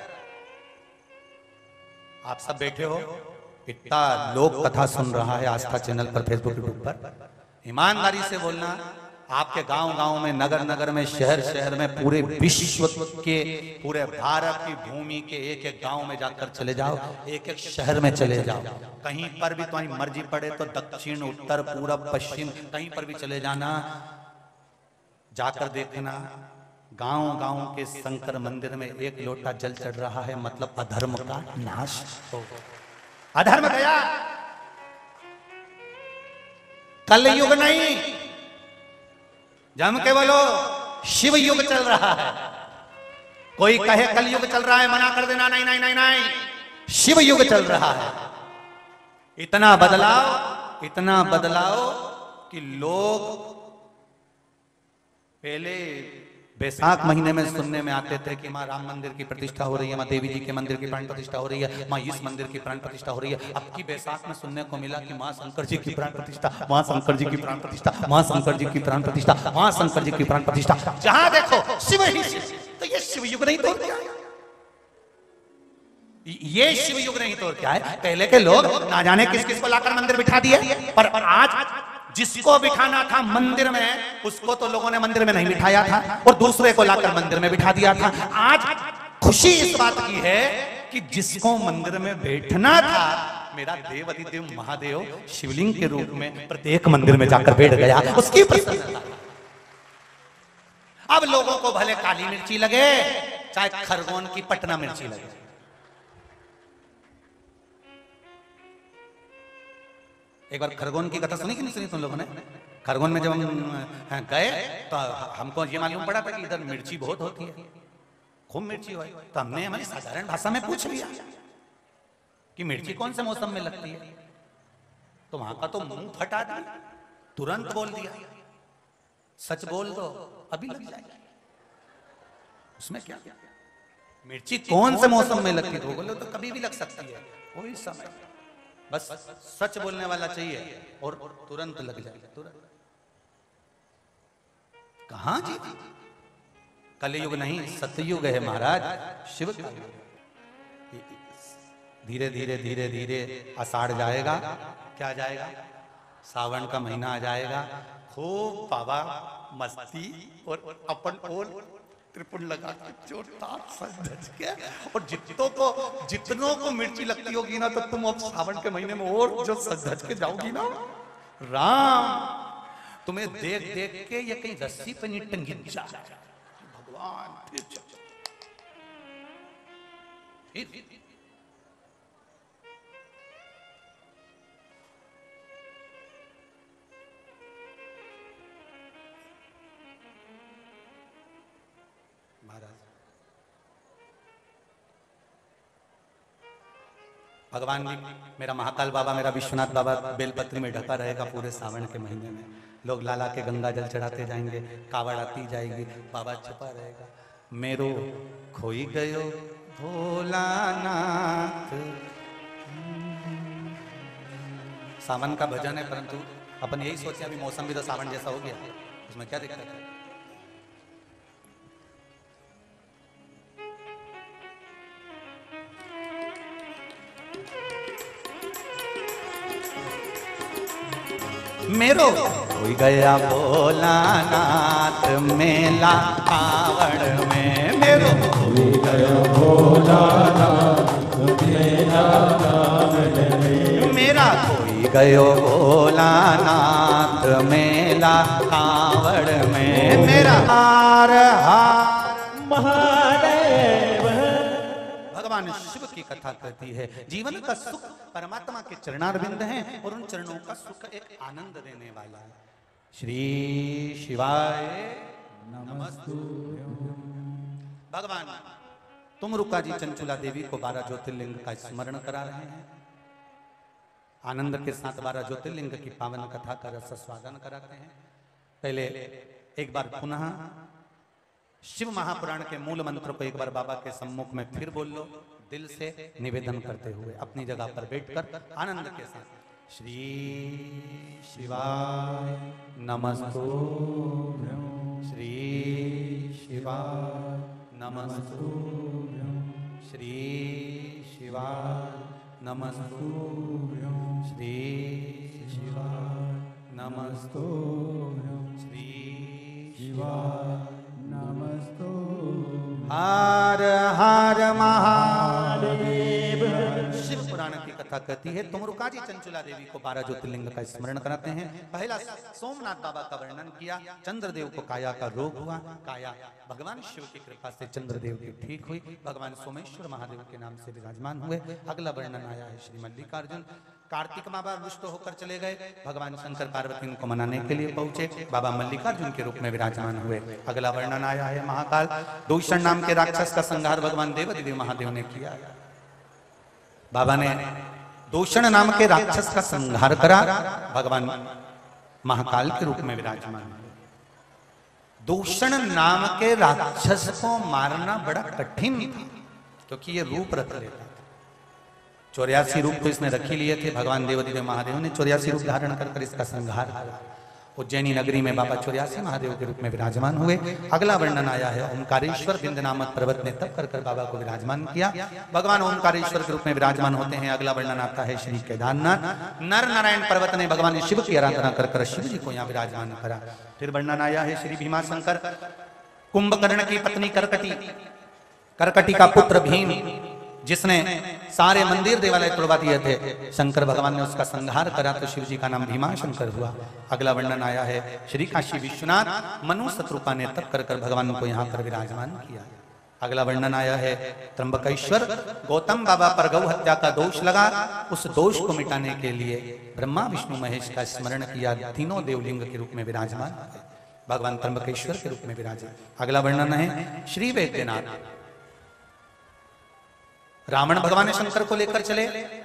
आप सब बैठे हो, इतना लोग कथा सुन रहा है आस्था चैनल पर, फेसबुक यूट्यूब पर। ईमानदारी से बोलना, आपके गांव गांव में, नगर नगर में, शहर शहर में, पूरे विश्व के, पूरे भारत की भूमि के एक एक गांव में जाकर चले जाओ, एक एक शहर में चले जाओ, कहीं पर भी तुम्हारी मर्जी पड़े तो दक्षिण उत्तर पूरब पश्चिम कहीं पर भी चले जाना, जाकर देखना गांव गांव के शंकर मंदिर में एक लोटा जल चढ़ रहा है, मतलब अधर्म का नाश हो, अधर्म गया। कल युग नहीं, जम के बोलो शिव युग चल रहा है। कोई कहे कल युग चल रहा है, मना कर देना, नहीं नहीं नहीं नहीं, शिव युग चल रहा है। इतना बदलाव, इतना बदलाव कि लोग पहले बैसाख महीने में सुनने में आते थे कि माँ राम मंदिर की प्रतिष्ठा हो रही है, माँ देवी जी के मंदिर की प्राण प्रतिष्ठा हो रही है, माँ इस मंदिर की प्राण प्रतिष्ठा हो रही है। अब की बैसाख में सुनने को मिला कि माँ शंकर जी की प्राण प्रतिष्ठा, माँ शंकर जी की प्राण प्रतिष्ठा, माँ शंकर जी की प्राण प्रतिष्ठा, माँ शंकर जी की प्राण प्रतिष्ठा, जहां देखो शिव ही शिव। तो ये शिव युग नहीं तो क्या है? ये शिव युग नहीं तो क्या है? पहले के लोग ना जाने किस किस को लाकर मंदिर बिठा दिए, पर आज जिसको बिठाना था मंदिर में, उसको तो लोगों ने मंदिर में नहीं बिठाया था और दूसरे को लाकर मंदिर में बिठा दिया था। आज खुशी इस बात की है कि जिसको मंदिर में बैठना था, मेरा देव अधिदेव महादेव शिवलिंग के रूप में प्रत्येक मंदिर में जाकर बैठ गया, उसकी प्रसन्नता। अब लोगों को भले काली मिर्ची लगे, चाहे खरगोन की पटना मिर्ची लगे, एक बार खरगोन की कथा सुनी कि नहीं सुनी तुम लोगों ने? खरगोन में जब हम गए तो हमको ये मालूम पड़ा था कि इधर मिर्ची बहुत होती है, खूब मिर्ची हुई। तो हमने हमारी साधारण भाषा में पूछ लिया कि मिर्ची कौन से मौसम में लगती है, तो वहां का तो मुंह फटा दिया, तुरंत बोल दिया सच बोल दो अभी लग जाएगी। उसमें क्या, मिर्ची कौन से मौसम में लगती है? तो बोले तो कभी भी लग सकती है, कोई समय, बस सच बोलने वाला चाहिए और तुरंत लग जाएगा, तुरंत। कहां जी, कलयुग नहीं सतयुग है महाराज, शिव का युग। धीरे धीरे धीरे धीरे आषाढ़ जाएगा, क्या जाएगा, सावन का महीना आ जाएगा, खूब बाबा मस्ती और अपन और त्रिपुट लगा के जोरदार सज धज के, और जितनों को जितनों को मिर्ची लगती होगी ना, तो तुम अब सावन के महीने में और जो सज धज के जाओगी ना, राम तुम्हें देख देख के ये कहीं रस्सी पे नहीं टंगी जा, भगवान फिर भगवान जी, मेरा महाकाल बाबा, मेरा विश्वनाथ बाबा बेलपत्री में ढका रहेगा पूरे सावन के महीने में। लोग लाला के गंगा जल चढ़ाते जाएंगे, कावड़ आती जाएगी, बाबा छुपा रहेगा। मेरो खोई गयो भोलानाथ। सावन का भजन है, परंतु अपन यही सोचे अभी मौसम भी तो सावन जैसा हो गया, उसमें क्या दिक्कत है? मेरो हो गया भोलानाथ मेला कावड़ में, मेरो हो गया भोलानाथ मेला कावड़ में, मेरा कोई गयो भोलानाथ मेला कावड़ में, मेरा हार हार महादेव। भगवान शिव की कथा कहती है जीवन का सुख परमात्मा के चरणारविंद हैं और उन चरणों का सुख एक आनंद देने वाला है। श्री शिवाय नमस्तुभ्यं। भगवान तुम रुका जी चंचुला देवी को बारह ज्योतिर्लिंग का स्मरण करा रहे हैं, आनंद के साथ बारह ज्योतिर्लिंग की पावन कथा का रस स्वादन कराते हैं। पहले एक बार पुनः शिव महापुराण के मूल मंत्र को एक बार बाबा के सम्मुख में फिर बोल लो, दिल से निवेदन करते हुए अपनी जगह पर बैठकर आनंद के साथ। श्री शिवाय नमस्तुभ्यं, श्री शिवाय नमस्तुभ्यं। श्री शिवाय नमस्तुभ्यं श्री शिवाय नमस्तुभ्यं श्री शिवाय नमस्तुभ्यं। हर हर महादेव। शिव पुराण की कथा कहती है तुमरुका जी चंचुला देवी को बारह ज्योतिर्लिंग का स्मरण कराते हैं। पहला सोमनाथ बाबा का वर्णन किया। चंद्रदेव को काया का रोग हुआ, काया भगवान शिव की कृपा से चंद्रदेव की ठीक हुई, भगवान सोमेश्वर महादेव के नाम से विराजमान हुए। अगला वर्णन आया है श्री मल्लिकार्जुन। कार्तिक बाबा रुष्ट होकर चले गए, भगवान शंकर पार्वती को मनाने के लिए पहुंचे, बाबा मल्लिकार्जुन के रूप में विराजमान हुए। अगला वर्णन आया है महाकाल। दूषण नाम के राक्षस का संहार भगवान देवदेव महादेव ने किया। बाबा ने दूषण नाम के राक्षस का संहार करा, भगवान महाकाल के रूप में विराजमान हुए। दूषण नाम के राक्षस को मारना बड़ा कठिन था, क्योंकि ये रूप रख लेता था। चौरासी रूप तो इसने रखी लिए थे। भगवान देवदेव महादेव ने चौरासी रूप धारण कर कर इसका संहार किया। उज्जैनी नगरी में बाबा चौरासी महादेव के रूप में विराजमान हुए। अगला वर्णन आया है ओंकारेश्वर विंध्य नामक पर्वत ने तप कर कर बाबा को विराजमान किया, भगवान ओंकारेश्वर के रूप में विराजमान होते हैं। अगला वर्णन आता है श्री केदारनाथ। नर नारायण पर्वत ने भगवान शिव की आराधना कर कर शिव जी को यहाँ विराजमान करा। फिर वर्णन आया है श्री भीमाशंकर। कुंभकर्ण की पत्नी करकटी, करकटी का पुत्र भीम, जिसने सारे मंदिर देवालय तोड़वा दिए थे, शंकर भगवान ने उसका संहार करा तो शिव जी का नाम भीमाशंकर हुआ। अगला वर्णन आया है श्री काशी विश्वनाथ। मनु शत्रुपा ने तप कर कर भगवान को यहाँ पर विराजमान किया। अगला वर्णन आया है त्र्यंबकेश्वर। गौतम बाबा पर गौ हत्या का दोष लगा, उस दोष को मिटाने के लिए ब्रह्मा विष्णु महेश का स्मरण किया। तीनों देवलिंग के रूप में विराजमान भगवान त्र्यंबकेश्वर के रूप में विराजे। अगला वर्णन है श्री वैद्यनाथ। रावण भगवान शंकर को लेकर चले,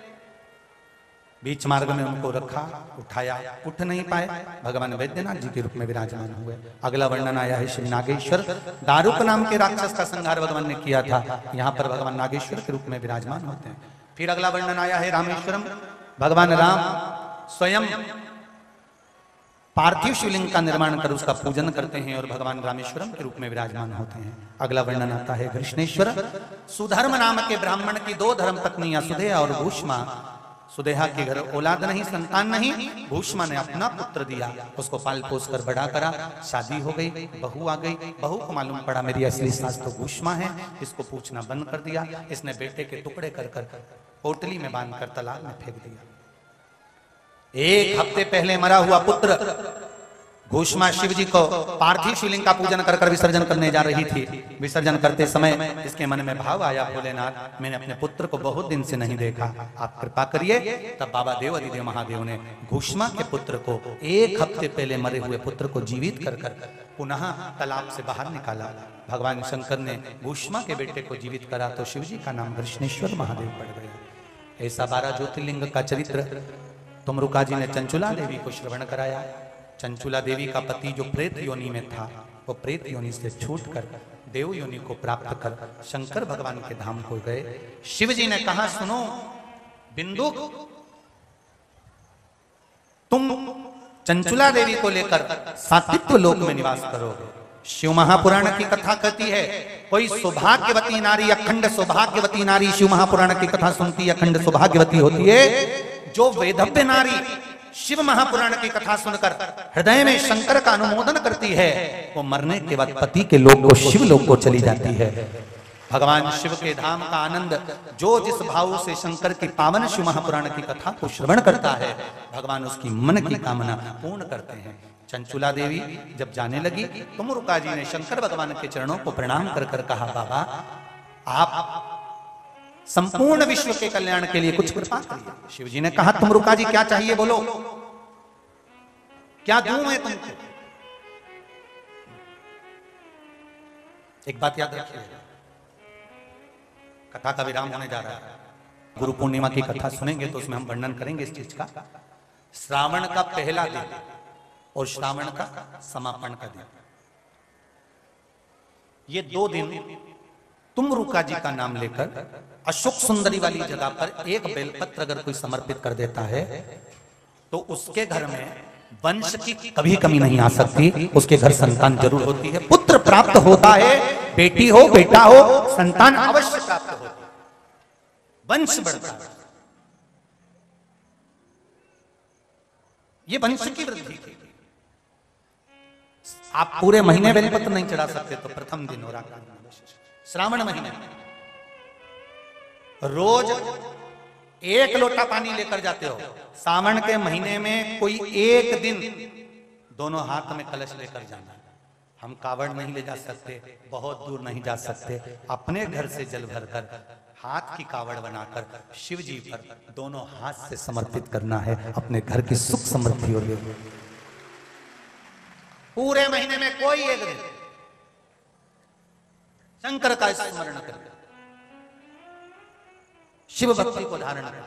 बीच मार्ग में उनको रखा, उठाया, उठ नहीं पाए, भगवान वैद्यनाथ जी के रूप में विराजमान हुए। अगला वर्णन आया है श्री नागेश्वर। दारुक नाम के राक्षस का संहार भगवान ने किया था, यहाँ पर भगवान नागेश्वर के रूप में विराजमान होते हैं। फिर अगला वर्णन आया है रामेश्वरम। भगवान राम स्वयं पार्थिव शिवलिंग का निर्माण कर उसका पूजन करते हैं और भगवान रामेश्वरम के रूप में विराजमान होते हैं। अगला वर्णन आता है कृष्णेश्वर। सुधर्म नाम के ब्राह्मण की दो धर्म पत्नियां सुदेहा और भूष्मा। सुदेहा के घर औलाद नहीं, संतान नहीं, भूष्मा ने अपना पुत्र दिया, उसको पाल पोस कर बड़ा करा, शादी हो गई, बहू आ गई। बहू को मालूम पड़ा मेरी असली सास तो भूष्मा है, इसको पूछना बंद कर दिया। इसने बेटे के टुकड़े कर कर पोटली में बांध कर तालाब में फेंक दिया। एक हफ्ते पहले मरा हुआ पुत्र भूष्मा शिव जी को पार्थिव शिवलिंग का पूजन कर कर विसर्जन करने जा रही थी। विसर्जन करते समय इसके मन में भाव आया, भोलेनाथ मैंने अपने पुत्र को बहुत दिन से नहीं देखा, आप कृपा करिए। तब बाबा देवादिदेव महादेव ने भूष्मा के पुत्र को, एक हफ्ते पहले मरे हुए पुत्र को जीवित कर कर पुनः तालाब से बाहर निकाला। भगवान शंकर ने भूष्मा के बेटे को जीवित करा तो शिव जी का नाम कृष्णेश्वर महादेव पड़ गया। ऐसा बारह ज्योतिर्लिंग का चरित्र तुमरुका जी ने चंचुला देवी को श्रवण कराया। चंचुला देवी का पति जो प्रेत योनि में था, वो प्रेत योनि से छूटकर देव योनि को प्राप्त कर शंकर भगवान के धाम को गए। शिव जी ने कहा सुनो बिंदु, तुम चंचुला देवी को लेकर सात्वित्व लोक में निवास करोगे। शिव महापुराण की कथा कहती है कोई सौभाग्यवती नारी, अखंड सौभाग्यवती नारी शिव महापुराण की कथा सुनती है, अखंड सौभाग्यवती होती है। जो वेदव्य नारी शिव महापुराण की कथा सुनकर हृदय में शंकर का अनुमोदन करती है, वो मरने के बाद पति के लोक को शिव लोक को चली जाती है। भगवान शिव के धाम का आनंद जो जिस भाव से शंकर की पावन शिव महापुराण की कथा को श्रवण करता है, भगवान उसकी मन की कामना पूर्ण करते हैं। चंचुला देवी जब जाने लगी, तुमरुका जी ने शंकर भगवान के चरणों को प्रणाम कर कर कहा, बाबा आप संपूर्ण विश्व के कल्याण के लिए कुछ कृपा करिए। शिव जी ने कहा तुमरुका जी क्या चाहिए बोलो, क्या दूं मैं तुमको। एक बात याद रखिए, कथा का विराम होने जा रहा है। गुरु पूर्णिमा की कथा सुनेंगे तो उसमें हम वर्णन करेंगे इस चीज का। श्रावण का पहला दिन और श्रावण का समापन का दिन, ये दो दिन तुमरुका जी का नाम लेकर अशोक सुंदरी वाली जगह पर एक बेलपत्र अगर कोई समर्पित कर देता है तो उसके घर में वंश की कभी कमी नहीं आ सकती, उसके घर संतान जरूर होती है, पुत्र प्राप्त होता है, बेटी हो बेटा हो संतान अवश्य प्राप्त होती है। वंश बढ़ता है। ये वंश की वृद्धि थी। आप पूरे महीने बेलपत्र नहीं चढ़ा सकते तो प्रथम दिन हो रहा श्रावण महीने रोज एक लोटा पानी लेकर जाते हो। सावन के महीने में कोई एक दिन दोनों हाथ में कलश लेकर जाना। हम कावड़ नहीं ले जा सकते, बहुत दूर नहीं जा सकते, अपने घर से जल भरकर हाथ की कावड़ बनाकर शिव जी पर दोनों हाथ से समर्पित करना है, अपने घर की सुख समृद्धि और पूरे महीने में कोई एक दिन शंकर का स्मरण कर, शिव भक्ति को धारण कर।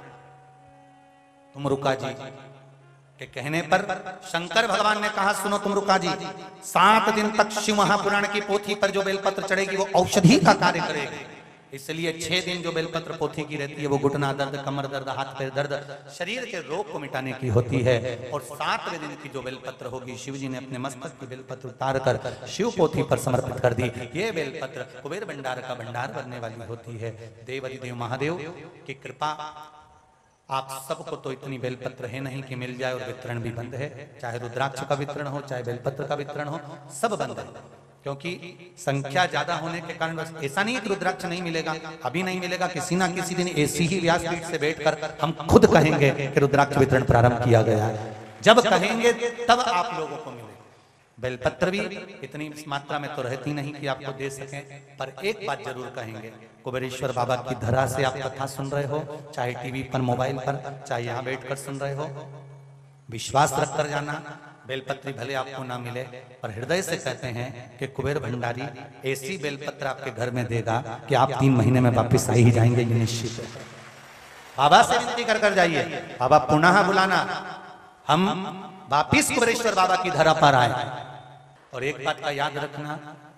तुमरुका जी के कहने पर शंकर भगवान ने कहा, सुनो तुमरुका जी, सात दिन तक शिव महापुराण की पोथी पर जो बेलपत्र चढ़ेगी वो औषधि का कार्य करेगी। इसलिए छह दिन जो बेलपत्र पोथी की रहती है वो घुटना दर्द, कमर दर्द, हाथ पैर दर्द, शरीर के रोग को मिटाने की होती है। और सातवें दिन की जो बेलपत्र होगी, शिव जी ने अपने मस्तक की बेलपत्र उतार कर शिव पोथी पर समर्पित कर दी। ये बेलपत्र कुबेर भंडार का भंडार बनने वाली होती है। देव अधिदेव महादेव की कृपा आप सबको तो इतनी बेलपत्र है नहीं कि मिल जाए, और वितरण भी बंद है। चाहे रुद्राक्ष का वितरण हो, चाहे बेलपत्र का वितरण हो, सब बंद है। क्योंकि संख्या ज्यादा होने के कारण बस ऐसा नहीं कि रुद्राक्ष नहीं मिलेगा, अभी नहीं मिलेगा, किसी ना किसी दिन ऐसी ही व्यासपीठ से बैठकर हम खुद कहेंगे कि रुद्राक्ष वितरण प्रारंभ किया गया है। जब कहेंगे तब आप लोगों को मिलेगा। बेलपत्र भी इतनी मात्रा में तो रहती नहीं कि आपको दे सकें, पर एक बात जरूर कहेंगे, कुबेरेश्वर बाबा की धरा से आप कथा सुन रहे हो, चाहे टीवी पर, मोबाइल पर, चाहे यहाँ बैठकर सुन रहे हो, विश्वास रखकर जाना। बेलपत्री भले आपको ना मिले, पर हृदय से कहते हैं कि कुबेर भंडारी ऐसी बेलपत्र आपके घर में देगा कि आप तीन महीने में वापस आ ही जाएंगे, ये निश्चित है। बाबा से विनती कर कर जाइए, बाबा पुनः बुलाना, हम वापिस कुबेरेश्वर बाबा की धरा पर आए। और एक बात का याद रखना,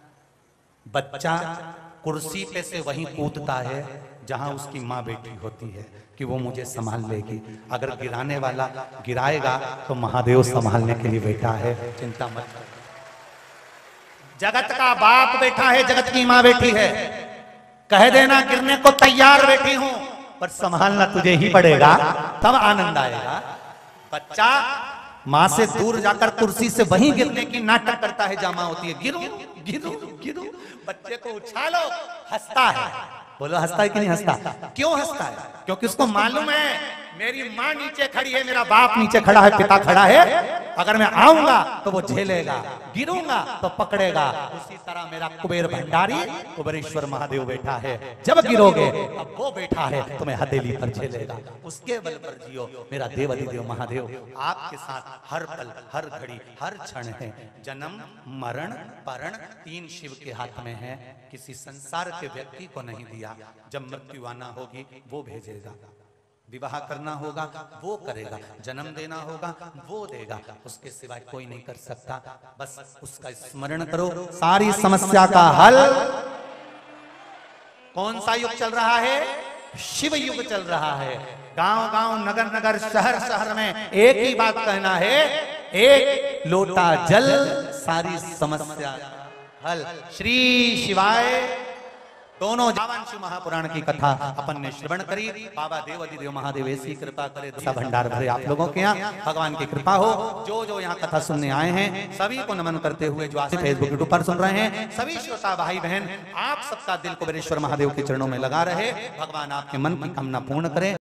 बच्चा कुर्सी पे से वहीं कूदता है जहां उसकी माँ बैठी होती है कि वो मुझे संभाल लेगी। अगर गिराने वाला गिराएगा तो महादेव संभालने के लिए बैठा है, चिंता मत करो। जगत का बाप बैठा है, जगत की माँ बैठी है, कह देना गिरने को तैयार बैठी हूं, पर संभालना तुझे ही पड़ेगा, तब आनंद आएगा। बच्चा माँ से दूर जाकर कुर्सी से वहीं गिरने की नाटक करता है, जमा होती है, गिरो गिरो गिरो, बच्चे को उछालो, हंसता है। बोलो हंसता है कि नहीं हंसता? क्यों हंसता है? क्योंकि उसको मालूम है मेरी माँ नीचे खड़ी है, मेरा बाप नीचे खड़ा है, पिता खड़ा है, अगर मैं आऊंगा तो वो झेलेगा, गिरूंगा तो पकड़ेगा। उसी तरह मेरा कुबेर भंडारी कुबेरेश्वर महादेव बैठा है, जब गिरोगे अब वो बैठा है तुम्हें हथेली पर झेलेगा, उसके बल पर जियो। मेरा देव अधिदेव महादेव आपके साथ हर पल, हर घड़ी, हर क्षण है। जन्म, मरण, परण तीन शिव के हाथ में है, किसी संसार के व्यक्ति को नहीं दिया। जब मृत्यु आना होगी वो भेजेगा, विवाह करना होगा वो करेगा, जन्म देना होगा वो देगा, उसके सिवाय कोई नहीं कर सकता। बस उसका स्मरण करो, सारी समस्या का हल। कौन सा युग चल रहा है? शिव युग चल रहा है। गांव गांव, नगर नगर, शहर शहर में एक ही बात कहना है, एक लोटा जल, सारी समस्या हल। श्री शिवाय। दोनों जावन शिव महापुराण की कथा अपन ने श्रवण करी। बाबा देव अधिदेव महादेव ऐसी कृपा करे, दशा भंडार भरे आप लोगों के यहाँ, भगवान की कृपा हो। जो जो यहाँ कथा सुनने आए हैं सभी को नमन करते हुए, जो आज फेसबुक यूट्यूब पर सुन रहे हैं सभी श्रोता भाई बहन, आप सबका दिल कुबेरेश्वर महादेव के चरणों में लगा रहे। भगवान आपके मन की कामना पूर्ण करें।